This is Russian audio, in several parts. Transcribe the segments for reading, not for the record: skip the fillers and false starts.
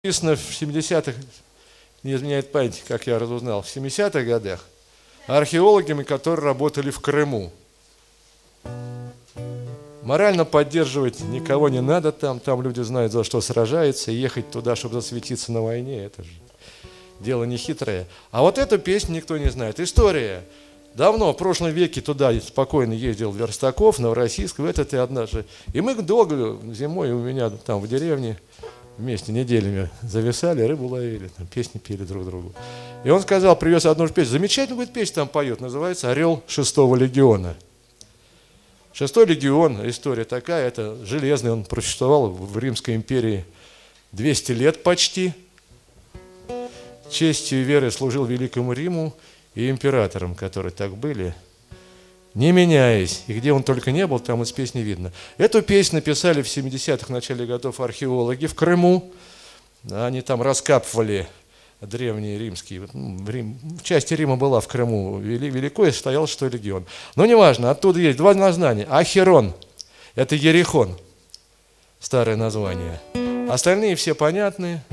Написано в 70-х, не изменяет память, как я разузнал, в 70-х годах археологами, которые работали в Крыму. Морально поддерживать никого не надо там люди знают, за что сражаются, и ехать туда, чтобы засветиться на войне, это же дело не хитрое. А вот эту песню никто не знает. История. Давно, в прошлом веке, туда спокойно ездил Верстаков, Новороссийск, в этот и однажды. И мы долго зимой у меня там в деревне вместе неделями зависали, рыбу ловили, там, песни пели друг другу. И он сказал, привез одну песню, замечательную говорит, песню там поет, называется «Орел 6-го легиона». 6-й легион, история такая, это железный, он просуществовал в Римской империи 200 лет почти. Честью и верой служил Великому Риму и императорам, которые так были, не меняясь. И где он только не был, там из песни видно. Эту песню написали в 70-х, начале годов археологи в Крыму. Они там раскапывали древние римские. В части Рима была в Крыму великой, стоял 6-й легион. Но неважно, оттуда есть два названия. Ахерон – это Ерихон, старое название. Остальные все понятные.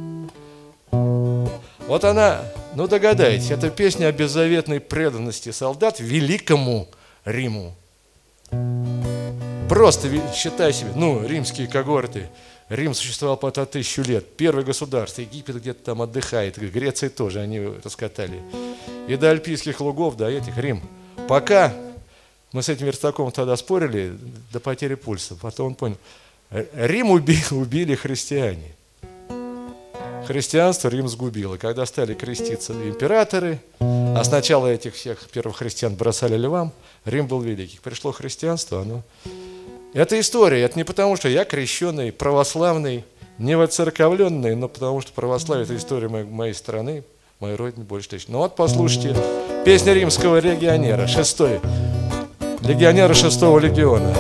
Вот она, ну догадайтесь, это песня о беззаветной преданности солдат Великому Риму. Просто считай себе, римские когорты. Рим существовал по 1000 лет. Первое государство, Египет где-то там отдыхает, Греция тоже, они раскатали. И до Альпийских лугов, до этих, Рим. Пока мы с этим Верстаковым тогда спорили, до потери пульса, потом он понял, Рим убили христиане. Христианство Рим сгубило. Когда стали креститься императоры, а сначала этих всех первых христиан бросали львам, Рим был великий. Пришло христианство, Это история, это не потому, что я крещеный, православный, не воцерковленный, но потому что православие – это история моей страны, моей родины больше тысяч. Ну вот послушайте, песня римского легионера, 6-й, легионера 6-го легиона.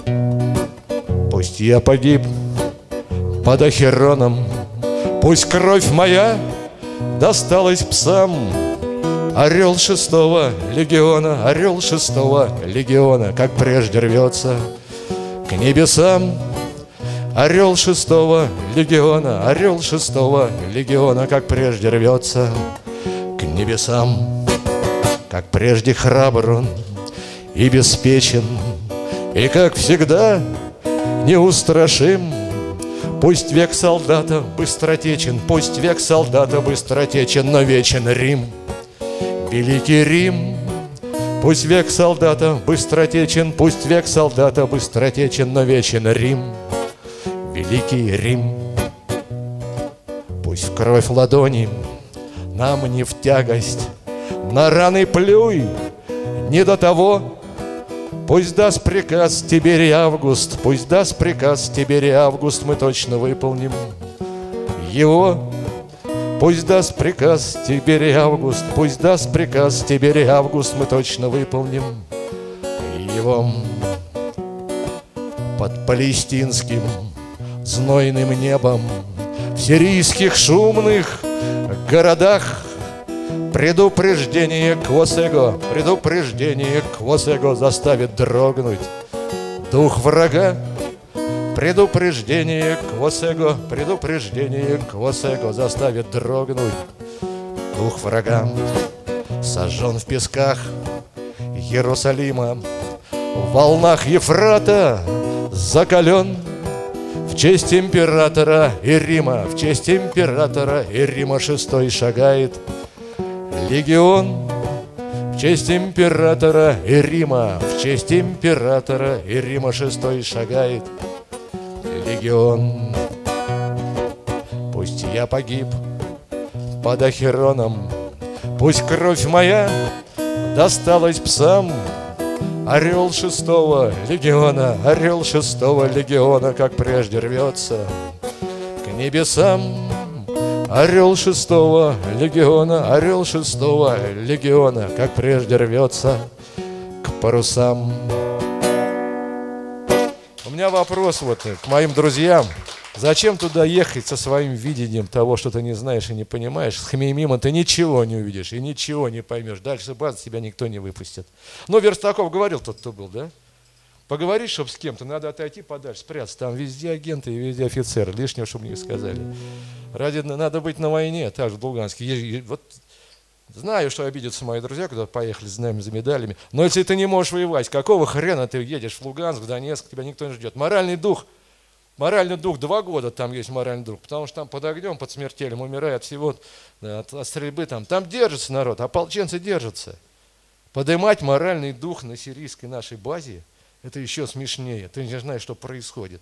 Пусть я погиб под Ахероном, пусть кровь моя досталась псам. Орел 6-го легиона, орел 6-го легиона, как прежде рвется к небесам. Орел 6-го легиона, орел 6-го легиона, как прежде рвется к небесам. Как прежде храбр он и беспечен, и, как всегда, неустрашим. Пусть век солдата быстротечен, пусть век солдата быстротечен, но вечен Рим, великий Рим. Пусть век солдата быстротечен, пусть век солдата быстротечен, но вечен Рим, великий Рим. Пусть в кровь ладони нам не в тягость, на раны плюй, не до того. Пусть даст приказ Тиберий Август, пусть даст приказ Тиберий Август, мы точно выполним его. Пусть даст приказ Тиберий Август, пусть даст приказ Тиберий Август, мы точно выполним его. Под палестинским знойным небом, в сирийских шумных городах, предупреждение Квосего заставит дрогнуть дух врага. Предупреждение Квосего заставит дрогнуть дух врага. Сожжен в песках Иерусалима, в волнах Ефрата закален. В честь императора и Рима, в честь императора и Рима 6-й шагает легион. В честь императора и Рима, в честь императора и Рима 6-й шагает легион. Пусть я погиб под Ахероном, пусть кровь моя досталась псам. Орел 6-го легиона, орел 6-го легиона, как прежде рвется к небесам. Орел 6-го легиона, орел 6-го легиона, как прежде рвется к парусам. У меня вопрос к моим друзьям. Зачем туда ехать со своим видением того, что ты не знаешь и не понимаешь? С мимо ты ничего не увидишь и ничего не поймешь. Дальше базы тебя никто не выпустит. Но Верстаков говорил, тот, кто был, да? Поговорить, чтобы с кем-то, надо отойти подальше, спрятаться. Там везде агенты и везде офицеры. Лишнего, чтобы не сказали. Надо быть на войне, также в Луганске. Вот знаю, что обидятся мои друзья, когда поехали с нами за медалями. Но если ты не можешь воевать, какого хрена ты едешь в Луганск, в Донецк, тебя никто не ждет. Моральный дух 2 года там есть моральный дух, потому что там под огнем, под смертелем умирает всего, от стрельбы там держится народ, ополченцы держатся. Поднимать моральный дух на сирийской нашей базе, это еще смешнее. Ты не знаешь, что происходит.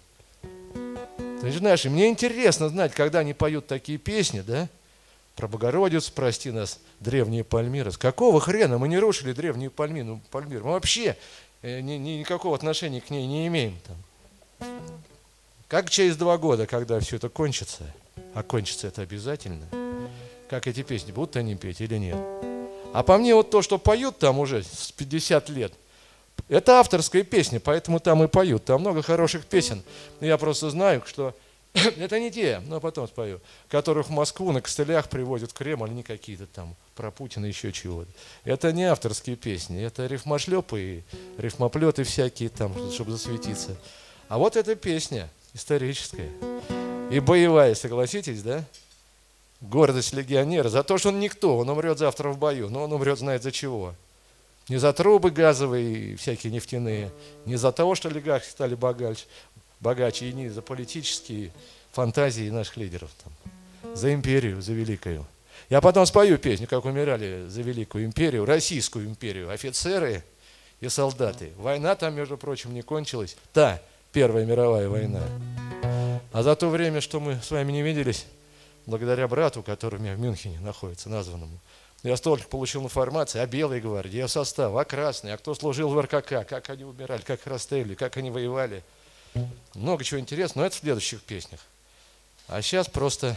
Ты не знаешь, и мне интересно знать, когда они поют такие песни, да? Про Богородицу, прости нас, древние Пальмиры. С какого хрена мы не рушили древнюю Пальмиру? Мы вообще никакого отношения к ней не имеем там. Как через 2 года, когда все это кончится, а кончится это обязательно, как эти песни, будут они петь или нет? А по мне вот то, что поют там уже с 50 лет, это авторская песня, поэтому там и поют. Там много хороших песен. Я просто знаю, что это не те, но потом спою, которых в Москву на костылях привозят в Кремль, не какие-то там про Путина, еще чего-то. Это не авторские песни, это рифмошлепы и рифмоплеты всякие там, чтобы засветиться. А вот эта песня историческая и боевая, согласитесь, да? Гордость легионера за то, что он никто, он умрет завтра в бою, но он умрет знает за чего. Не за трубы газовые, всякие нефтяные, не за того, что олигархи стали богаче, и не за политические фантазии наших лидеров. Там. За империю, за великую. Я потом спою песню, как умирали за великую империю, Российскую империю, офицеры и солдаты. Война там, между прочим, не кончилась. Та Первая мировая война. А за то время, что мы с вами не виделись, благодаря брату, который у меня в Мюнхене находится, названному, я столько получил информации о Белой гвардии, о составе, о Красной, о кто служил в РКК, как они умирали, как их расстреливали, как они воевали. Много чего интересного, но это в следующих песнях. А сейчас просто...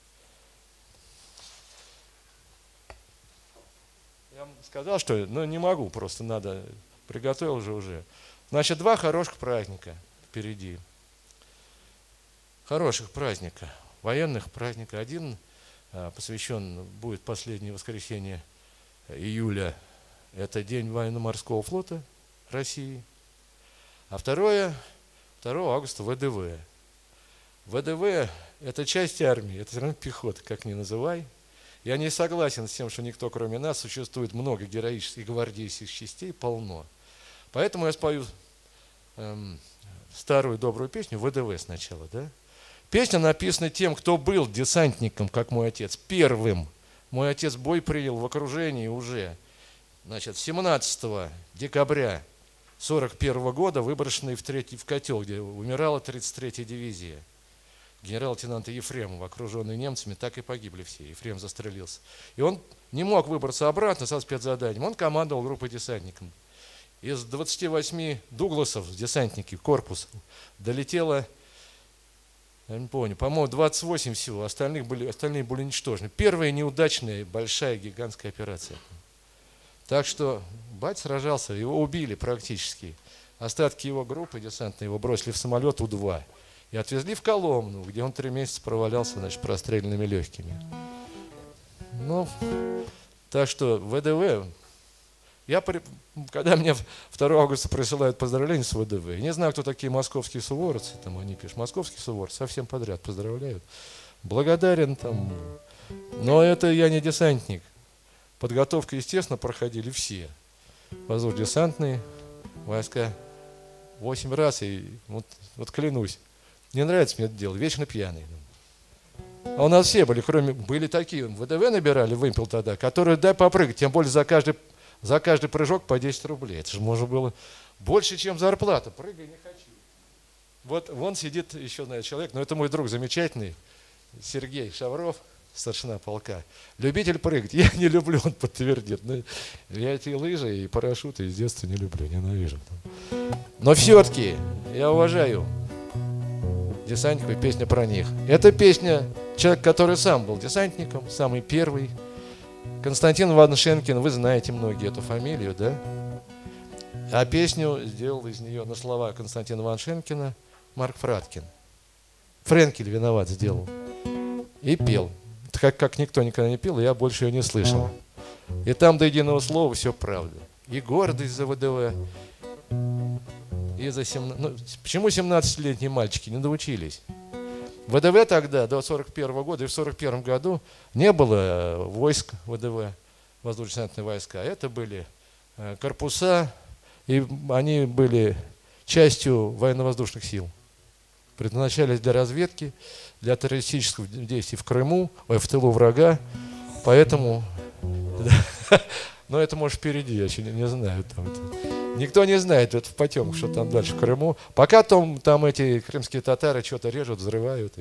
Я вам сказал, что не могу, просто надо, приготовил же уже. Значит, 2 хороших праздника впереди. Хороших праздника, военных праздника. Один посвящен будет последнее воскресенье июля. Это День военно-морского флота России. А 2 августа ВДВ. ВДВ – это часть армии, это все равно пехота, как ни называй. Я не согласен с тем, что никто кроме нас, существует много героических гвардейских частей, полно. Поэтому я спою старую добрую песню ВДВ сначала, да? Песня написана тем, кто был десантником, как мой отец, первым. Мой отец бой принял в окружении уже, значит, 17 декабря 1941 года, выброшенный в котел, где умирала 33-я дивизия. Генерал-лейтенанта Ефремова, окруженный немцами, так и погибли все. Ефрем застрелился. И он не мог выбраться обратно со спецзаданием. Он командовал группой десантников. Из 28 Дугласов, десантники, корпус, долетело, я не помню, по-моему, 28 всего, остальные были уничтожены. Первая неудачная, большая, гигантская операция. Так что бать сражался, его убили практически. Остатки его группы десантной его бросили в самолет У-2 и отвезли в Коломну, где он 3 месяца провалялся, значит, простреленными легкими. Ну, так что ВДВ... Когда мне 2 августа присылают поздравления с ВДВ, я не знаю, кто такие московские суворовцы, там они пишут, московские суворовцы, совсем подряд поздравляют. Благодарен там, но это я не десантник. Подготовку, естественно, проходили все. Воздушно-десантные войска 8 раз, и вот клянусь, не нравится мне это дело, вечно пьяный. А у нас все были такие, ВДВ набирали, вымпел тогда, которые дай попрыгать, тем более за каждый прыжок по 10 рублей. Это же можно было больше, чем зарплата. Прыгай, не хочу. Вот вон сидит еще, наверное, человек, но это мой друг замечательный, Сергей Шавров, старшина полка. Любитель прыгать. Я не люблю, он подтвердит. Но я эти лыжи и парашюты с детства не люблю, ненавижу. Но все-таки я уважаю десантников и песня про них. Это песня человека, который сам был десантником, самый первый. Константин Ваншенкин, вы знаете многие эту фамилию, да? А песню сделал из нее на слова Константина Ваншенкина Марк Фраткин. Френкель виноват сделал. И пел. Как никто никогда не пел, я больше ее не слышал. И там до единого слова все правда. И гордость за ВДВ, Почему 17-летние мальчики не доучились? ВДВ тогда, до 1941 года, и в 1941 году не было войск ВДВ, воздушно-десантные войска. Это были корпуса, и они были частью военно-воздушных сил. Предназначались для разведки, для террористических действий в Крыму, в тылу врага. Поэтому, но это может впереди, я еще не знаю. Никто не знает, это в потемках, что там дальше в Крыму. Пока там эти крымские татары что-то режут, взрывают.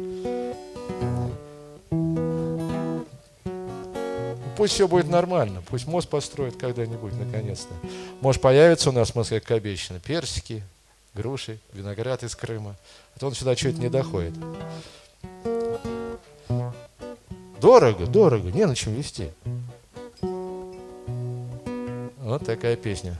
Пусть все будет нормально, пусть мост построят когда-нибудь, наконец-то. Может, появится у нас в Москве, как обещано, персики, груши, виноград из Крыма. А то он сюда что-то не доходит. Дорого, дорого, не на чем везти. Вот такая песня.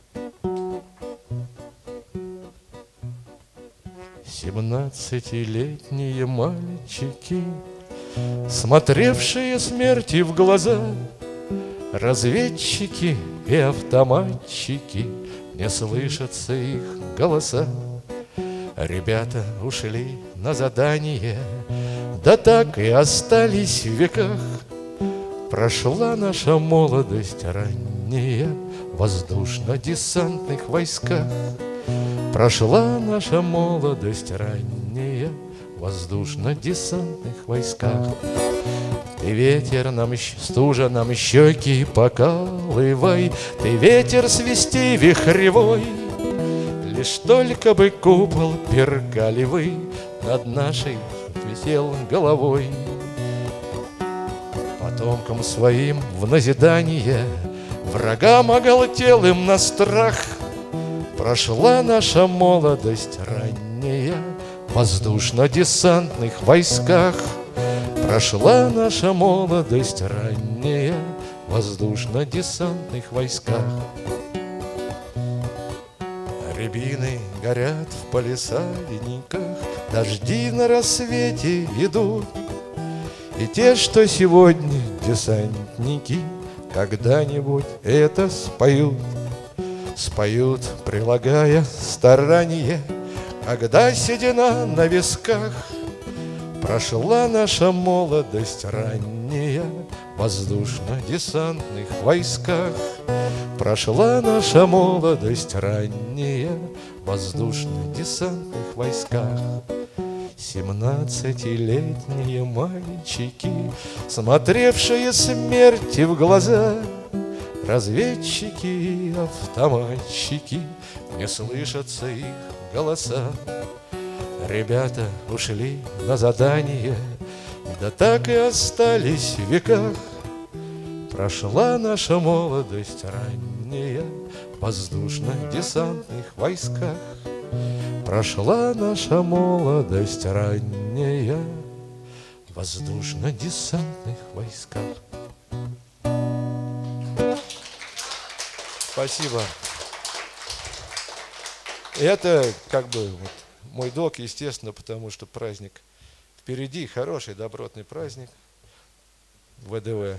17-летние мальчики, смотревшие смерти в глаза, разведчики и автоматчики, не слышатся их голоса. Ребята ушли на задание, да так и остались в веках. Прошла наша молодость ранняя в воздушно-десантных войсках. Прошла наша молодость ранняя в воздушно-десантных войсках. Ты ветер нам, стужа нам щеки покалывай, ты ветер свисти вихревой. Лишь только бы купол пергаливый над нашей висел головой. Потомкам своим в назидание, врагам оголтелым на страх, прошла наша молодость ранняя в воздушно-десантных войсках. Прошла наша молодость ранняя в воздушно-десантных войсках. Рябины горят в палисадниках, дожди на рассвете идут. И те, что сегодня десантники, когда-нибудь это споют. Споют, прилагая старание, когда седина на висках. Прошла наша молодость ранняя в воздушно-десантных войсках. Прошла наша молодость ранняя в воздушно-десантных войсках. 17-летние мальчики, смотревшие смерти в глаза, разведчики и автоматчики, не слышатся их голоса. Ребята ушли на задание, да так и остались в веках. Прошла наша молодость ранняя в воздушно-десантных войсках. Прошла наша молодость ранняя в воздушно-десантных войсках. Спасибо. Это как бы мой долг, естественно, потому что праздник впереди, хороший, добротный праздник ВДВ.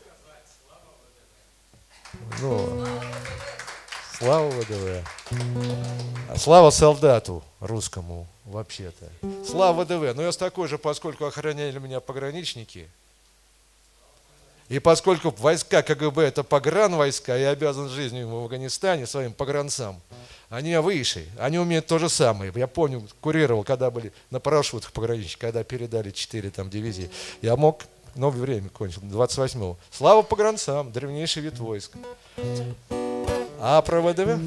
Ну, слава ВДВ. Слава солдату русскому вообще-то. Слава ВДВ. Но я с такой же, поскольку охраняли меня пограничники, и поскольку войска КГБ это погранвойска, я обязан жизнью в Афганистане своим погранцам. Они выше, они умеют то же самое. Я помню, курировал, когда были на парашютах пограничники, когда передали 4 дивизии. Я мог, новое время кончил, 28-го. Слава погранцам, древнейший вид войск. А про ВДВ?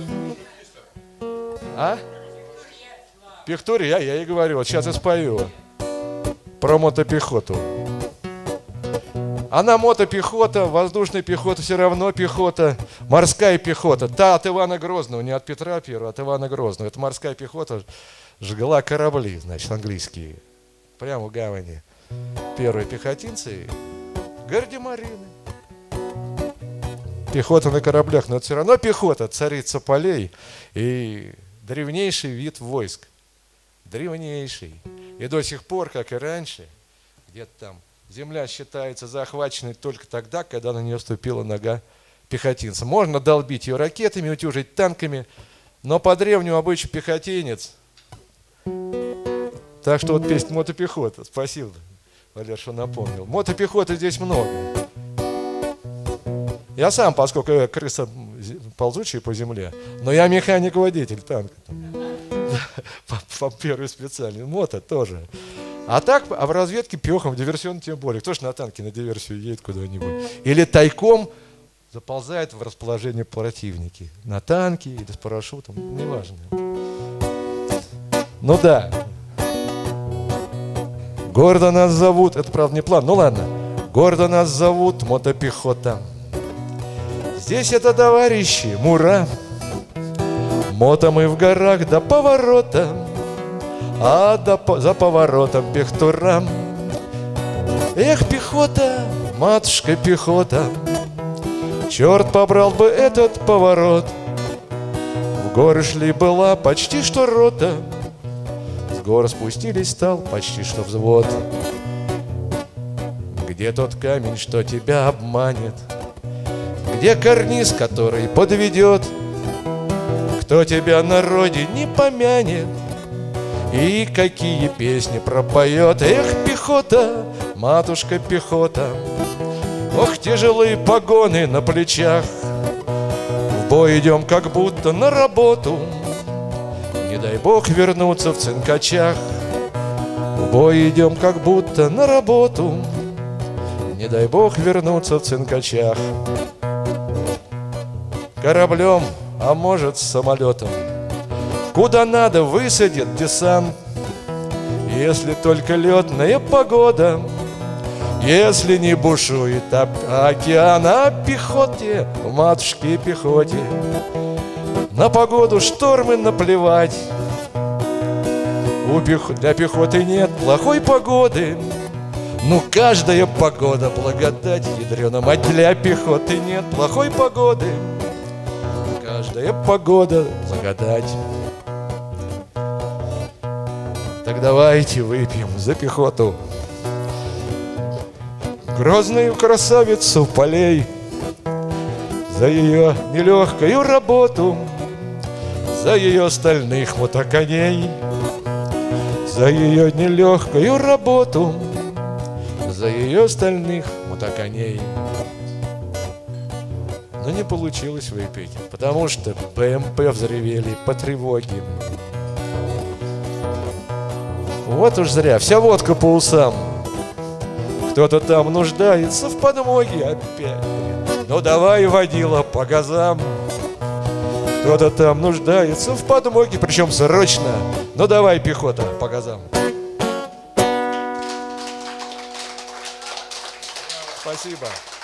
А? Пихтуре, я и говорю, вот сейчас я спою про мотопехоту. Она мотопехота, воздушная пехота все равно пехота, морская пехота. Та от Ивана Грозного, не от Петра I, а от Ивана Грозного. Это морская пехота жгла корабли, значит, английские. Прямо в гавани. Первые пехотинцы, гардемарины. Пехота на кораблях, но это все равно пехота, царица полей и древнейший вид войск. Древнейший. И до сих пор, как и раньше, где-то там, земля считается захваченной только тогда, когда на нее ступила нога пехотинца. Можно долбить ее ракетами, утюжить танками, Но по древнему обычаю пехотинец. Так что вот песня мотопехота. Спасибо, Валер, что напомнил. Мотопехоты здесь много. Я сам, поскольку я крыса ползучая по земле, но я механик-водитель танка. По первой специальной. Мото тоже. А так, а в разведке пехом, в диверсионном тем более. Кто ж на танке на диверсию едет куда-нибудь? Или тайком заползает в расположение противники. На танке или с парашютом, неважно. Ну да. Гордо нас зовут, это правда не план, ну ладно. Гордо нас зовут мотопехота. Здесь это товарищи, мура. Мото мы в горах до поворота, а за поворотом пехтура. Эх, пехота, матушка пехота, черт побрал бы этот поворот. В горы шли была почти что рота, с гор спустились стал почти что взвод. Где тот камень, что тебя обманет? Где карниз, который подведет? Кто тебя на родине помянет? И какие песни пропоет? Эх, пехота, матушка пехота, ох, тяжелые погоны на плечах. В бой идем, как будто на работу, не дай бог вернуться в цинкачах. В бой идем, как будто на работу, не дай бог вернуться в цинкачах. Кораблем, а может самолетом, куда надо высадит десант. Если только летная погода, если не бушует океан. А пехоте, матушке пехоте, на погоду штормы наплевать. Для пехоты нет плохой погоды, ну каждая погода благодать, ядрена мать. Для пехоты нет плохой погоды, каждая погода благодать. Так давайте выпьем за пехоту, грозную красавицу полей, за ее нелегкую работу, за ее стальных мотоконей, за ее нелегкую работу, за ее стальных мотоконей. Но не получилось выпить, потому что БМП взревели по тревоге. Вот уж зря, вся водка по усам. Кто-то там нуждается в подмоге опять. Ну давай, водила, по газам. Кто-то там нуждается в подмоге, причем срочно. Ну давай, пехота, по газам. Спасибо.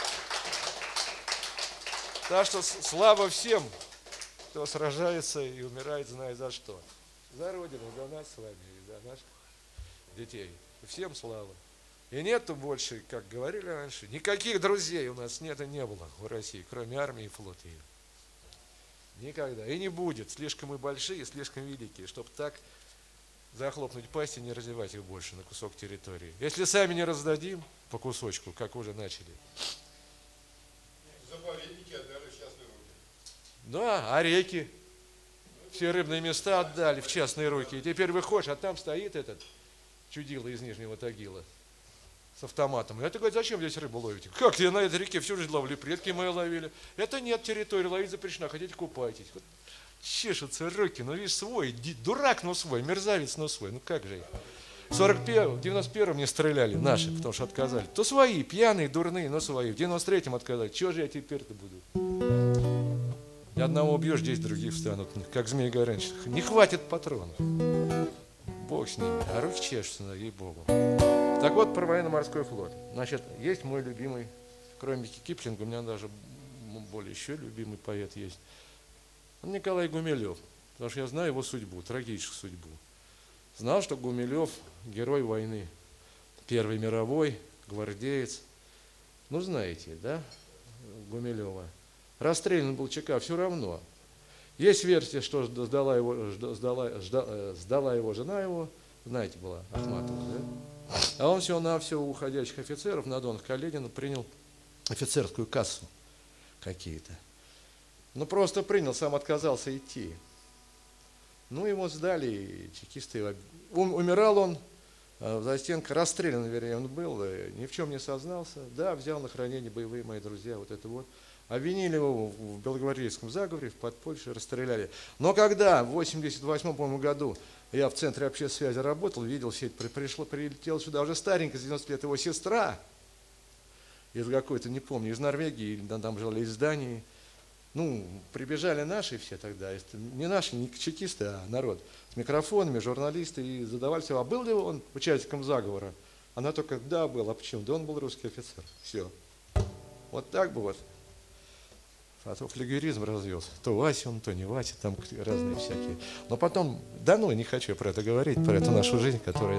Так что слава всем, кто сражается и умирает, зная за что. За Родину, за нас с вами и за наших детей. Всем слава. И нету больше, как говорили раньше, никаких друзей у нас нет и не было в России, кроме армии и флота. Никогда. И не будет. Слишком мы большие, слишком великие, чтобы так захлопнуть пасть и не развивать их больше на кусок территории. Если сами не раздадим по кусочку, как уже начали. Заповедники отдали в частные руки. Да, а реки? Все рыбные места отдали в частные руки. И теперь выходишь, а там стоит этот чудило из Нижнего Тагила с автоматом. И ты говоришь, зачем здесь рыбу ловите? Как, я на этой реке всю жизнь ловлю, предки мои ловили. Это нет территории, ловить запрещено, хотите купайтесь. Вот чешутся руки, ну видишь, свой, дурак, но свой, мерзавец, но свой, ну как же. В 91-м не стреляли наши, потому что отказали. То свои, пьяные, дурные, но свои. В 93-м отказали. Чего же я теперь-то буду? Ни одного убьешь, 10 других встанут, как Змей Горыныч. Не хватит патронов. Бог с ними, а руки чешутся, ей-богу. Так вот, про военно-морской флот. Значит, есть мой любимый, кроме Киплинга, у меня даже более еще любимый поэт есть. Он Николай Гумилев, потому что я знаю его судьбу, трагическую судьбу. Знал, что Гумилев герой войны, Первой мировой, гвардеец. Ну, знаете, да, Гумилева. Расстрелян был ЧК, все равно. Есть версия, что сдала его жена его, знаете, была Ахматова, да? А он всего-навсего у уходящих офицеров на Донах Каледина принял офицерскую кассу какие-то. Ну, просто принял, сам отказался идти. Ну, его сдали, и чекисты. Умирал он, в застенках, расстрелян, вернее, он был, ни в чем не сознался. Да, взял на хранение боевые мои друзья, вот это вот. Обвинили его в белогвардейском заговоре, в подполье, расстреляли. Но когда в 88, по-моему, году я в Центре общественной связи работал, видел, все это прилетела сюда уже старенькая, с 90 лет, его сестра, из какой-то, не помню, из Норвегии, или там жили из Дании. Ну, прибежали наши все тогда, не наши, не чекисты, а народ, с микрофонами, журналисты, и задавали все, а был ли он участником заговора? Она только, да, был, а почему? Да он был русский офицер, все. Вот так бы вот. А то флегеризм развелся. То Вася он, то не Вася, там разные всякие. Но потом, да ну, не хочу я про это говорить, про эту нашу жизнь, которая,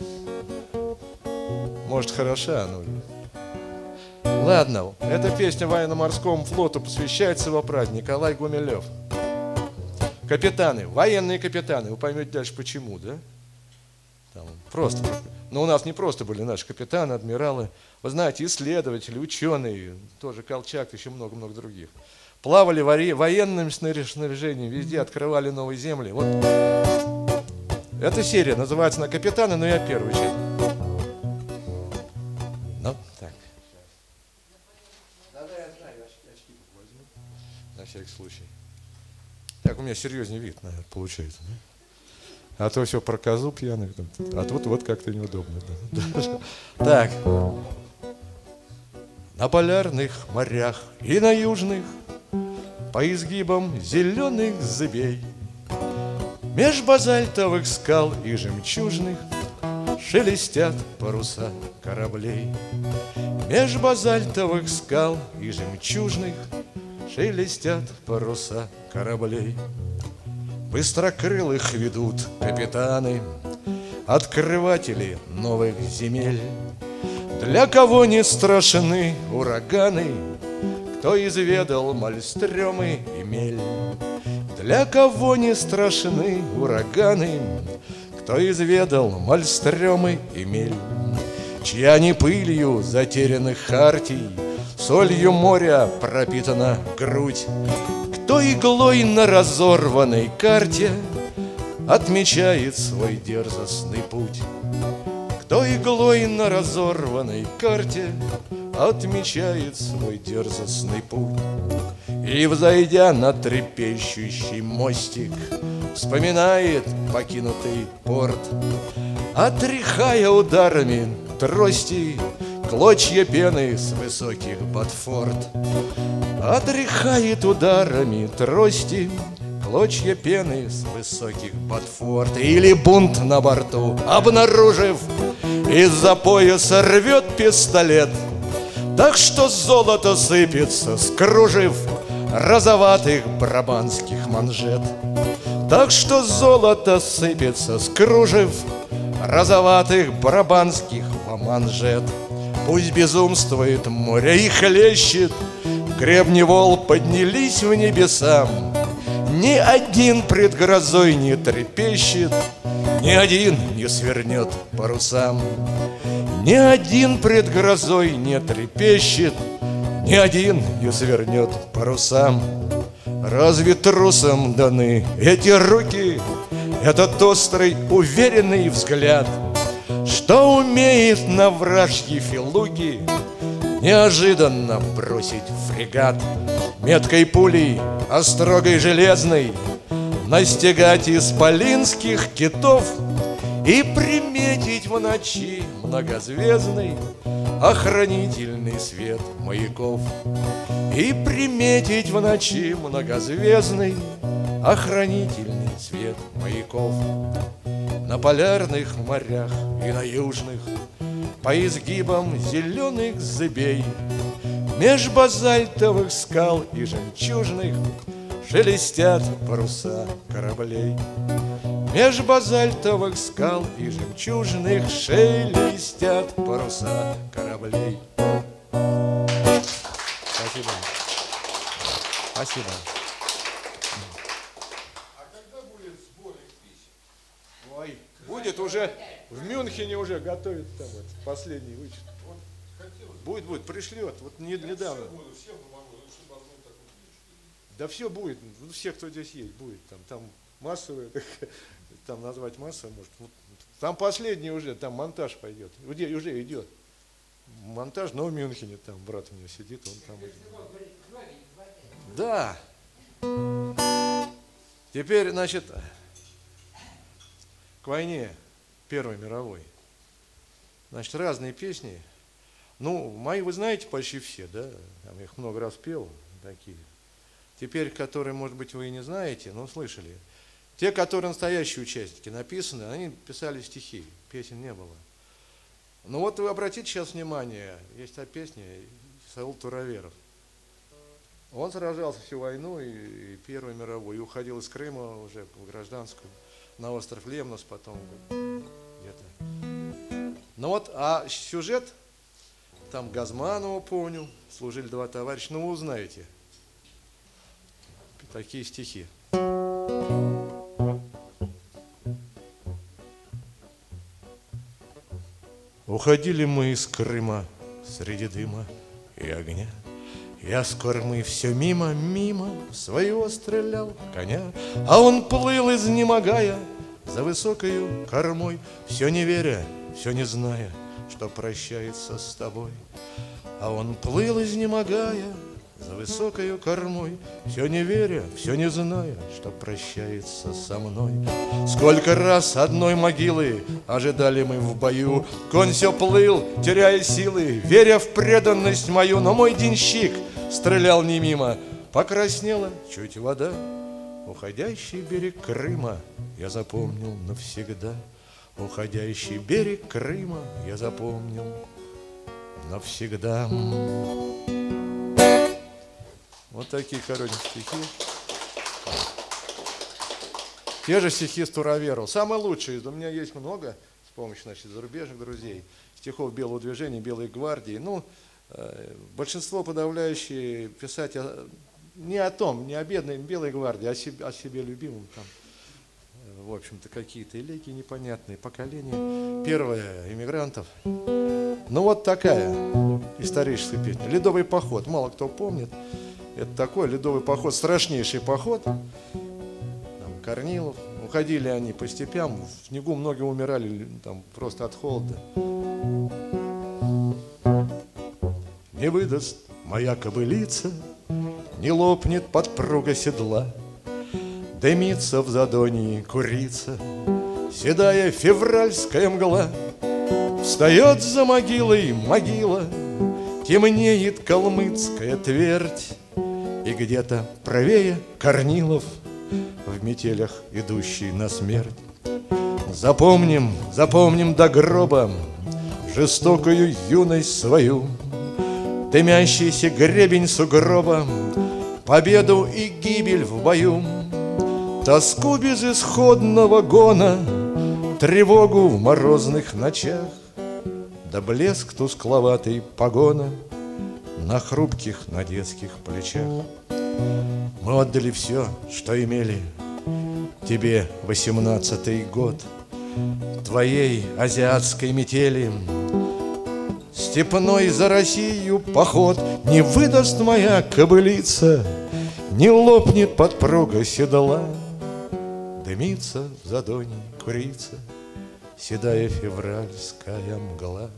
может, хороша, но... Ладно, эта песня военно-морскому флоту посвящается его праздник Николай Гумилев. Капитаны, военные капитаны, вы поймете дальше почему, да? Там просто. Но у нас не просто были наши капитаны, адмиралы. Вы знаете, исследователи, ученые, тоже Колчак, еще много-много других. Плавали военным снаряжением, везде открывали новые земли. Вот эта серия называется «На капитаны», но я первую часть. Ну, так. Да, я знаю, очки возьму. На всякий случай. Так, у меня серьезнее вид, наверное, получается, да? А то все про козу пьяных, а тут вот как-то неудобно. Да. Так. На полярных морях и на южных, по изгибам зеленых зыбей, меж базальтовых скал и жемчужных шелестят паруса кораблей. Меж базальтовых скал и жемчужных шелестят паруса кораблей. Быстрокрылых ведут капитаны, открыватели новых земель. Для кого не страшны ураганы, кто изведал мальстремы и мель. Для кого не страшны ураганы, кто изведал мальстремы и мель. Чья не пылью затерянных хартий, солью моря пропитана грудь, кто иглой на разорванной карте отмечает свой дерзостный путь. Кто иглой на разорванной карте отмечает свой дерзостный путь. И, взойдя на трепещущий мостик, вспоминает покинутый порт, отряхая ударами трости клочья пены с высоких ботфорд. Отряхает ударами трости клочья пены с высоких ботфорд. Или бунт на борту, обнаружив, из-за пояса рвет пистолет, так что золото сыпется с кружев розоватых брабанских манжет. Так что золото сыпется с кружев розоватых брабанских манжет. Пусть безумствует море и хлещет, гребни волн поднялись в небеса. Ни один пред грозой не трепещет, ни один не свернет парусам. Ни один пред грозой не трепещет, ни один не свернет парусам. Разве трусам даны эти руки, этот острый, уверенный взгляд, что умеет на вражьи филуги неожиданно бросить фрегат, меткой пулей, острогой железной настигать исполинских китов и приметить в ночи многозвездный охранительный свет маяков. И приметить в ночи многозвездный охранительный свет маяков. На полярных морях и на южных, по изгибам зеленых зыбей, меж базальтовых скал и жемчужных шелестят паруса кораблей. Меж базальтовых скал и жемчужных шелестят паруса кораблей. Спасибо. Спасибо. А когда будет сборник песен? Ой, будет уже, в Мюнхене уже готовят там вот, последний вычет. Вот хотелось бы. Будет, пришлет, вот недавно. Всем помогу, чтобы одну такую книжку. Да все будет, ну, все, кто здесь есть, будет там массовое, там назвать массовое, может. Там последний уже, там монтаж пойдет, уже идет. Монтаж, но в Мюнхене, там брат у меня сидит, он там. Да. Теперь, значит, к войне Первой мировой. Значит, разные песни. Ну, мои вы знаете почти все, да? Там их много раз пел, такие. Теперь, которые, может быть, вы и не знаете, но слышали. Те, которые настоящие участники написаны, они писали стихи, песен не было. Ну вот вы обратите сейчас внимание, есть та песня Саул Тураверов. Он сражался всю войну, и Первую мировую, и уходил из Крыма уже в гражданскую, на остров Лемнос потом где-то. Ну вот, а сюжет, там Газманова, помню, служили два товарища, ну вы узнаете такие стихи. Уходили мы из Крыма среди дыма и огня. Я с кормы все мимо, мимо своего стрелял коня, а он плыл, изнемогая, за высокою кормой, все не веря, все не зная, что прощается с тобой. А он плыл, изнемогая, за высокою кормой, все не веря, все не зная, что прощается со мной. Сколько раз одной могилы ожидали мы в бою, конь все плыл, теряя силы, веря в преданность мою, но мой денщик стрелял не мимо, покраснела чуть вода. Уходящий берег Крыма я запомнил навсегда. Уходящий берег Крыма я запомнил навсегда. Вот такие коротенькие стихи. Те же стихи с Тураверова. Самые лучшие. У меня есть много, с помощью, значит, зарубежных друзей, стихов Белого движения, Белой гвардии. Ну, большинство подавляющее писать не о том, не о бедной Белой гвардии, а о себе любимом. Там, в общем-то, какие-то элегии непонятные, поколения. Первое, иммигрантов. Ну, вот такая историческая песня. «Ледовый поход». Мало кто помнит. Это такой ледовый поход, страшнейший поход. Там Корнилов. Уходили они по степям, в снегу многие умирали там, просто от холода. Не выдаст моя кобылица, не лопнет подпруга седла, дымится в задонье курица, седая февральская мгла. Встает за могилой могила, темнеет калмыцкая твердь, и где-то правее Корнилов, в метелях идущий на смерть. Запомним, запомним до гроба жестокую юность свою, дымящийся гребень сугроба, победу и гибель в бою, тоску безысходного гона, тревогу в морозных ночах, да блеск тускловатый погона на хрупких, на детских плечах. Мы отдали все, что имели, тебе 18-й год, твоей азиатской метели, степной за Россию поход. Не выдаст моя кобылица, не лопнет подпруга седла, дымится в задоне курица, седая февральская мгла.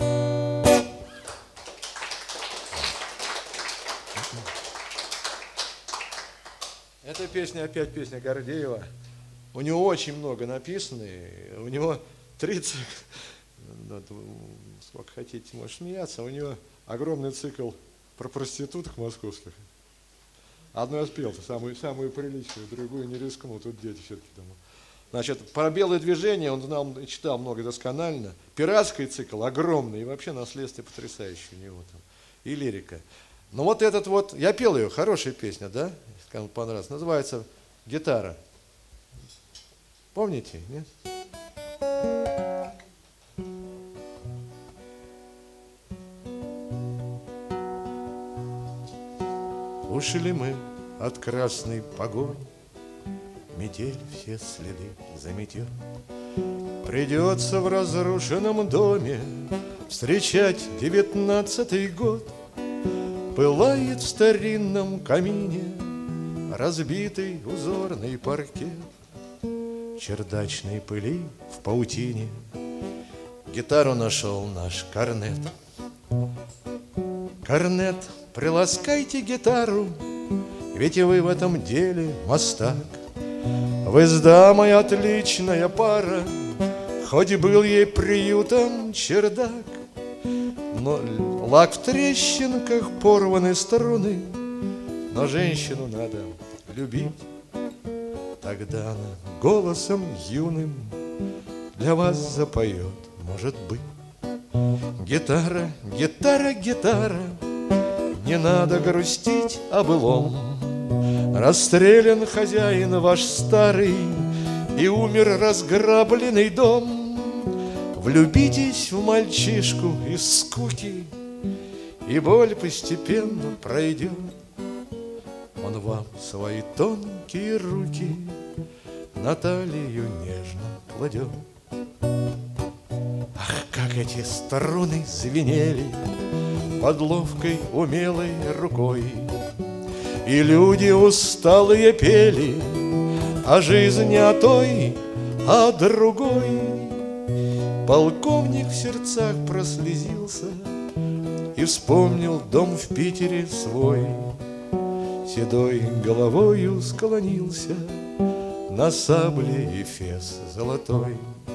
Эта песня опять песня Гордеева. У него очень много написано. У него 30, сколько хотите, может смеяться. У него огромный цикл про проституток московских. Одну я спел, самую приличную, другую не рискнул. Тут дети все-таки дома. Значит, про белое движение он знал и читал много досконально. Пиратский цикл огромный, и вообще наследство потрясающее у него там. И лирика. Но вот этот вот, я пел ее, хорошая песня, да? Кому понравилось. Называется «Гитара». Помните, нет? Ушли мы от красной погони, метель все следы заметет. Придется в разрушенном доме встречать 19-й год. Пылает в старинном камине разбитый узорный паркет. чердачной пыли в паутине. Гитару нашел наш корнет. Корнет, приласкайте гитару, ведь и вы в этом деле мастак. Вы с дамой отличная пара, хоть был ей приютом чердак. Но лак в трещинках, порваны струны, но женщину надо любить. Тогда она голосом юным для вас запоет, может быть. Гитара, гитара, гитара, не надо грустить о былом. Расстрелян хозяин ваш старый, и умер разграбленный дом. Влюбитесь в мальчишку из скуки, и боль постепенно пройдет. Он вам свои тонкие руки на талию нежно кладет. Ах, как эти струны звенели под ловкой умелой рукой, и люди усталые пели о жизни, о той, о другой. Полковник в сердцах прослезился и вспомнил дом в Питере свой. Седой головою склонился на сабле и фес золотой.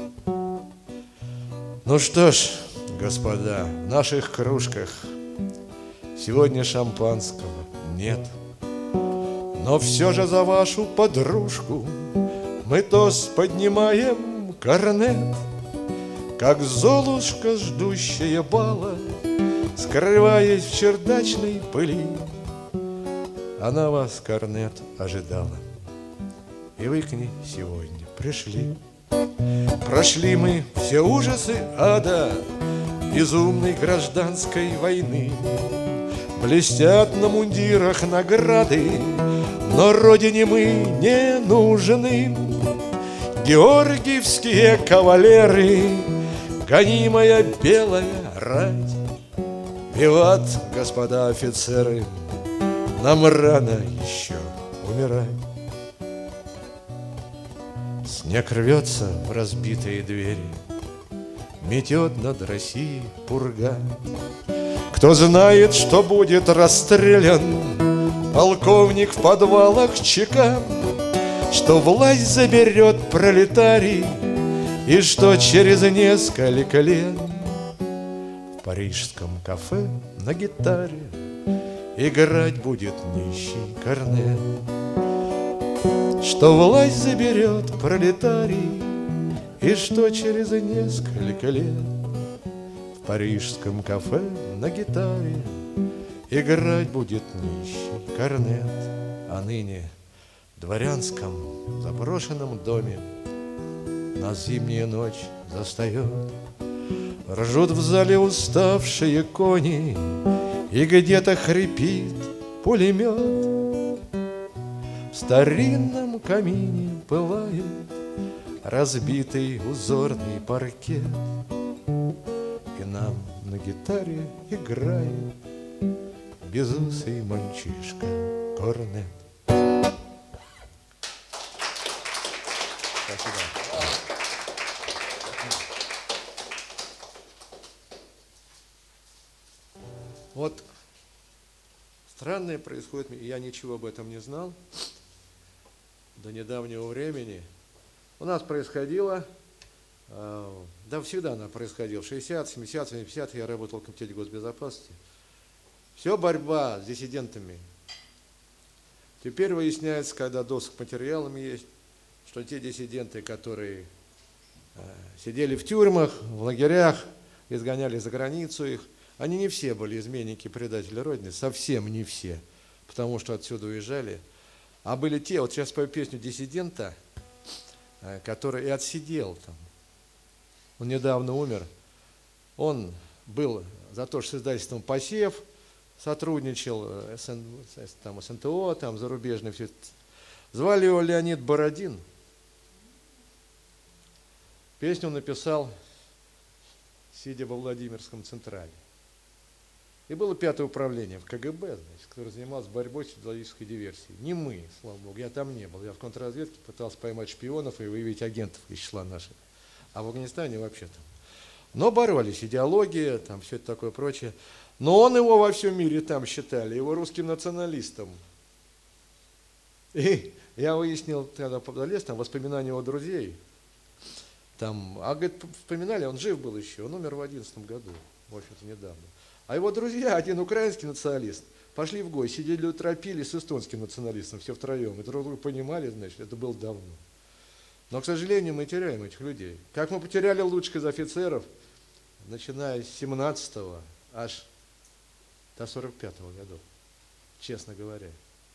Ну что ж, господа, в наших кружках сегодня шампанского нет, но все же за вашу подружку мы тост поднимаем, корнет. Как золушка, ждущая бала, скрываясь в чердачной пыли, она вас, корнет, ожидала, и вы к ней сегодня пришли. Прошли мы все ужасы ада, безумной гражданской войны. Блестят на мундирах награды, но родине мы не нужны. Георгиевские кавалеры, гонимая белая рать. Виват, господа офицеры, нам рано еще умирать. Снег рвется в разбитые двери, метет над Россией пурга. Кто знает, что будет расстрелян полковник в подвалах ЧК, что власть заберет пролетарий, и что через несколько лет в парижском кафе на гитаре играть будет нищий корнет. Что власть заберет пролетарий, и что через несколько лет в парижском кафе на гитаре играть будет нищий корнет. А ныне в дворянском заброшенном доме нас зимняя ночь застает. Ржут в зале уставшие кони, и где-то хрипит пулемет. В старинном камине пылает разбитый узорный паркет, и нам на гитаре играет безусый мальчишка корнет. Спасибо. Вот странное происходит, я ничего об этом не знал до недавнего времени. У нас происходило, да всегда она происходила, в 60, 70, 70 я работал в Комитете госбезопасности. Все борьба с диссидентами. Теперь выясняется, когда доступ к материалам есть, что те диссиденты, которые сидели в тюрьмах, в лагерях, изгоняли за границу их, они не все были изменники, предатели Родины, совсем не все, потому что отсюда уезжали. А были те, вот сейчас пою песню диссидента, который и отсидел там. Он недавно умер. Он был за то, что с издательством «Посев» сотрудничал, там, СНТО, там, зарубежный, все это. Звали его Леонид Бородин. Песню он написал, сидя во Владимирском Централе. И было 5-е управление в КГБ, значит, которое занималось борьбой с идеологической диверсией. Не мы, слава богу, я там не был. Я в контрразведке пытался поймать шпионов и выявить агентов из числа наших. А в Афганистане вообще там. Но боролись, идеология, там все это такое прочее. Но он его во всем мире там считали, его русским националистом. И я выяснил, когда залез, там воспоминания его друзей. Там, говорит, вспоминали, он жив был еще, он умер в 2011 году, в общем-то, недавно. А его друзья, один украинский националист, пошли в гой, сидели у тропили с эстонским националистом, все втроем. И друг друга понимали, значит, это было давно. Но, к сожалению, мы теряем этих людей. Как мы потеряли лучших из офицеров, начиная с 17-го аж до 45-го годов, честно говоря.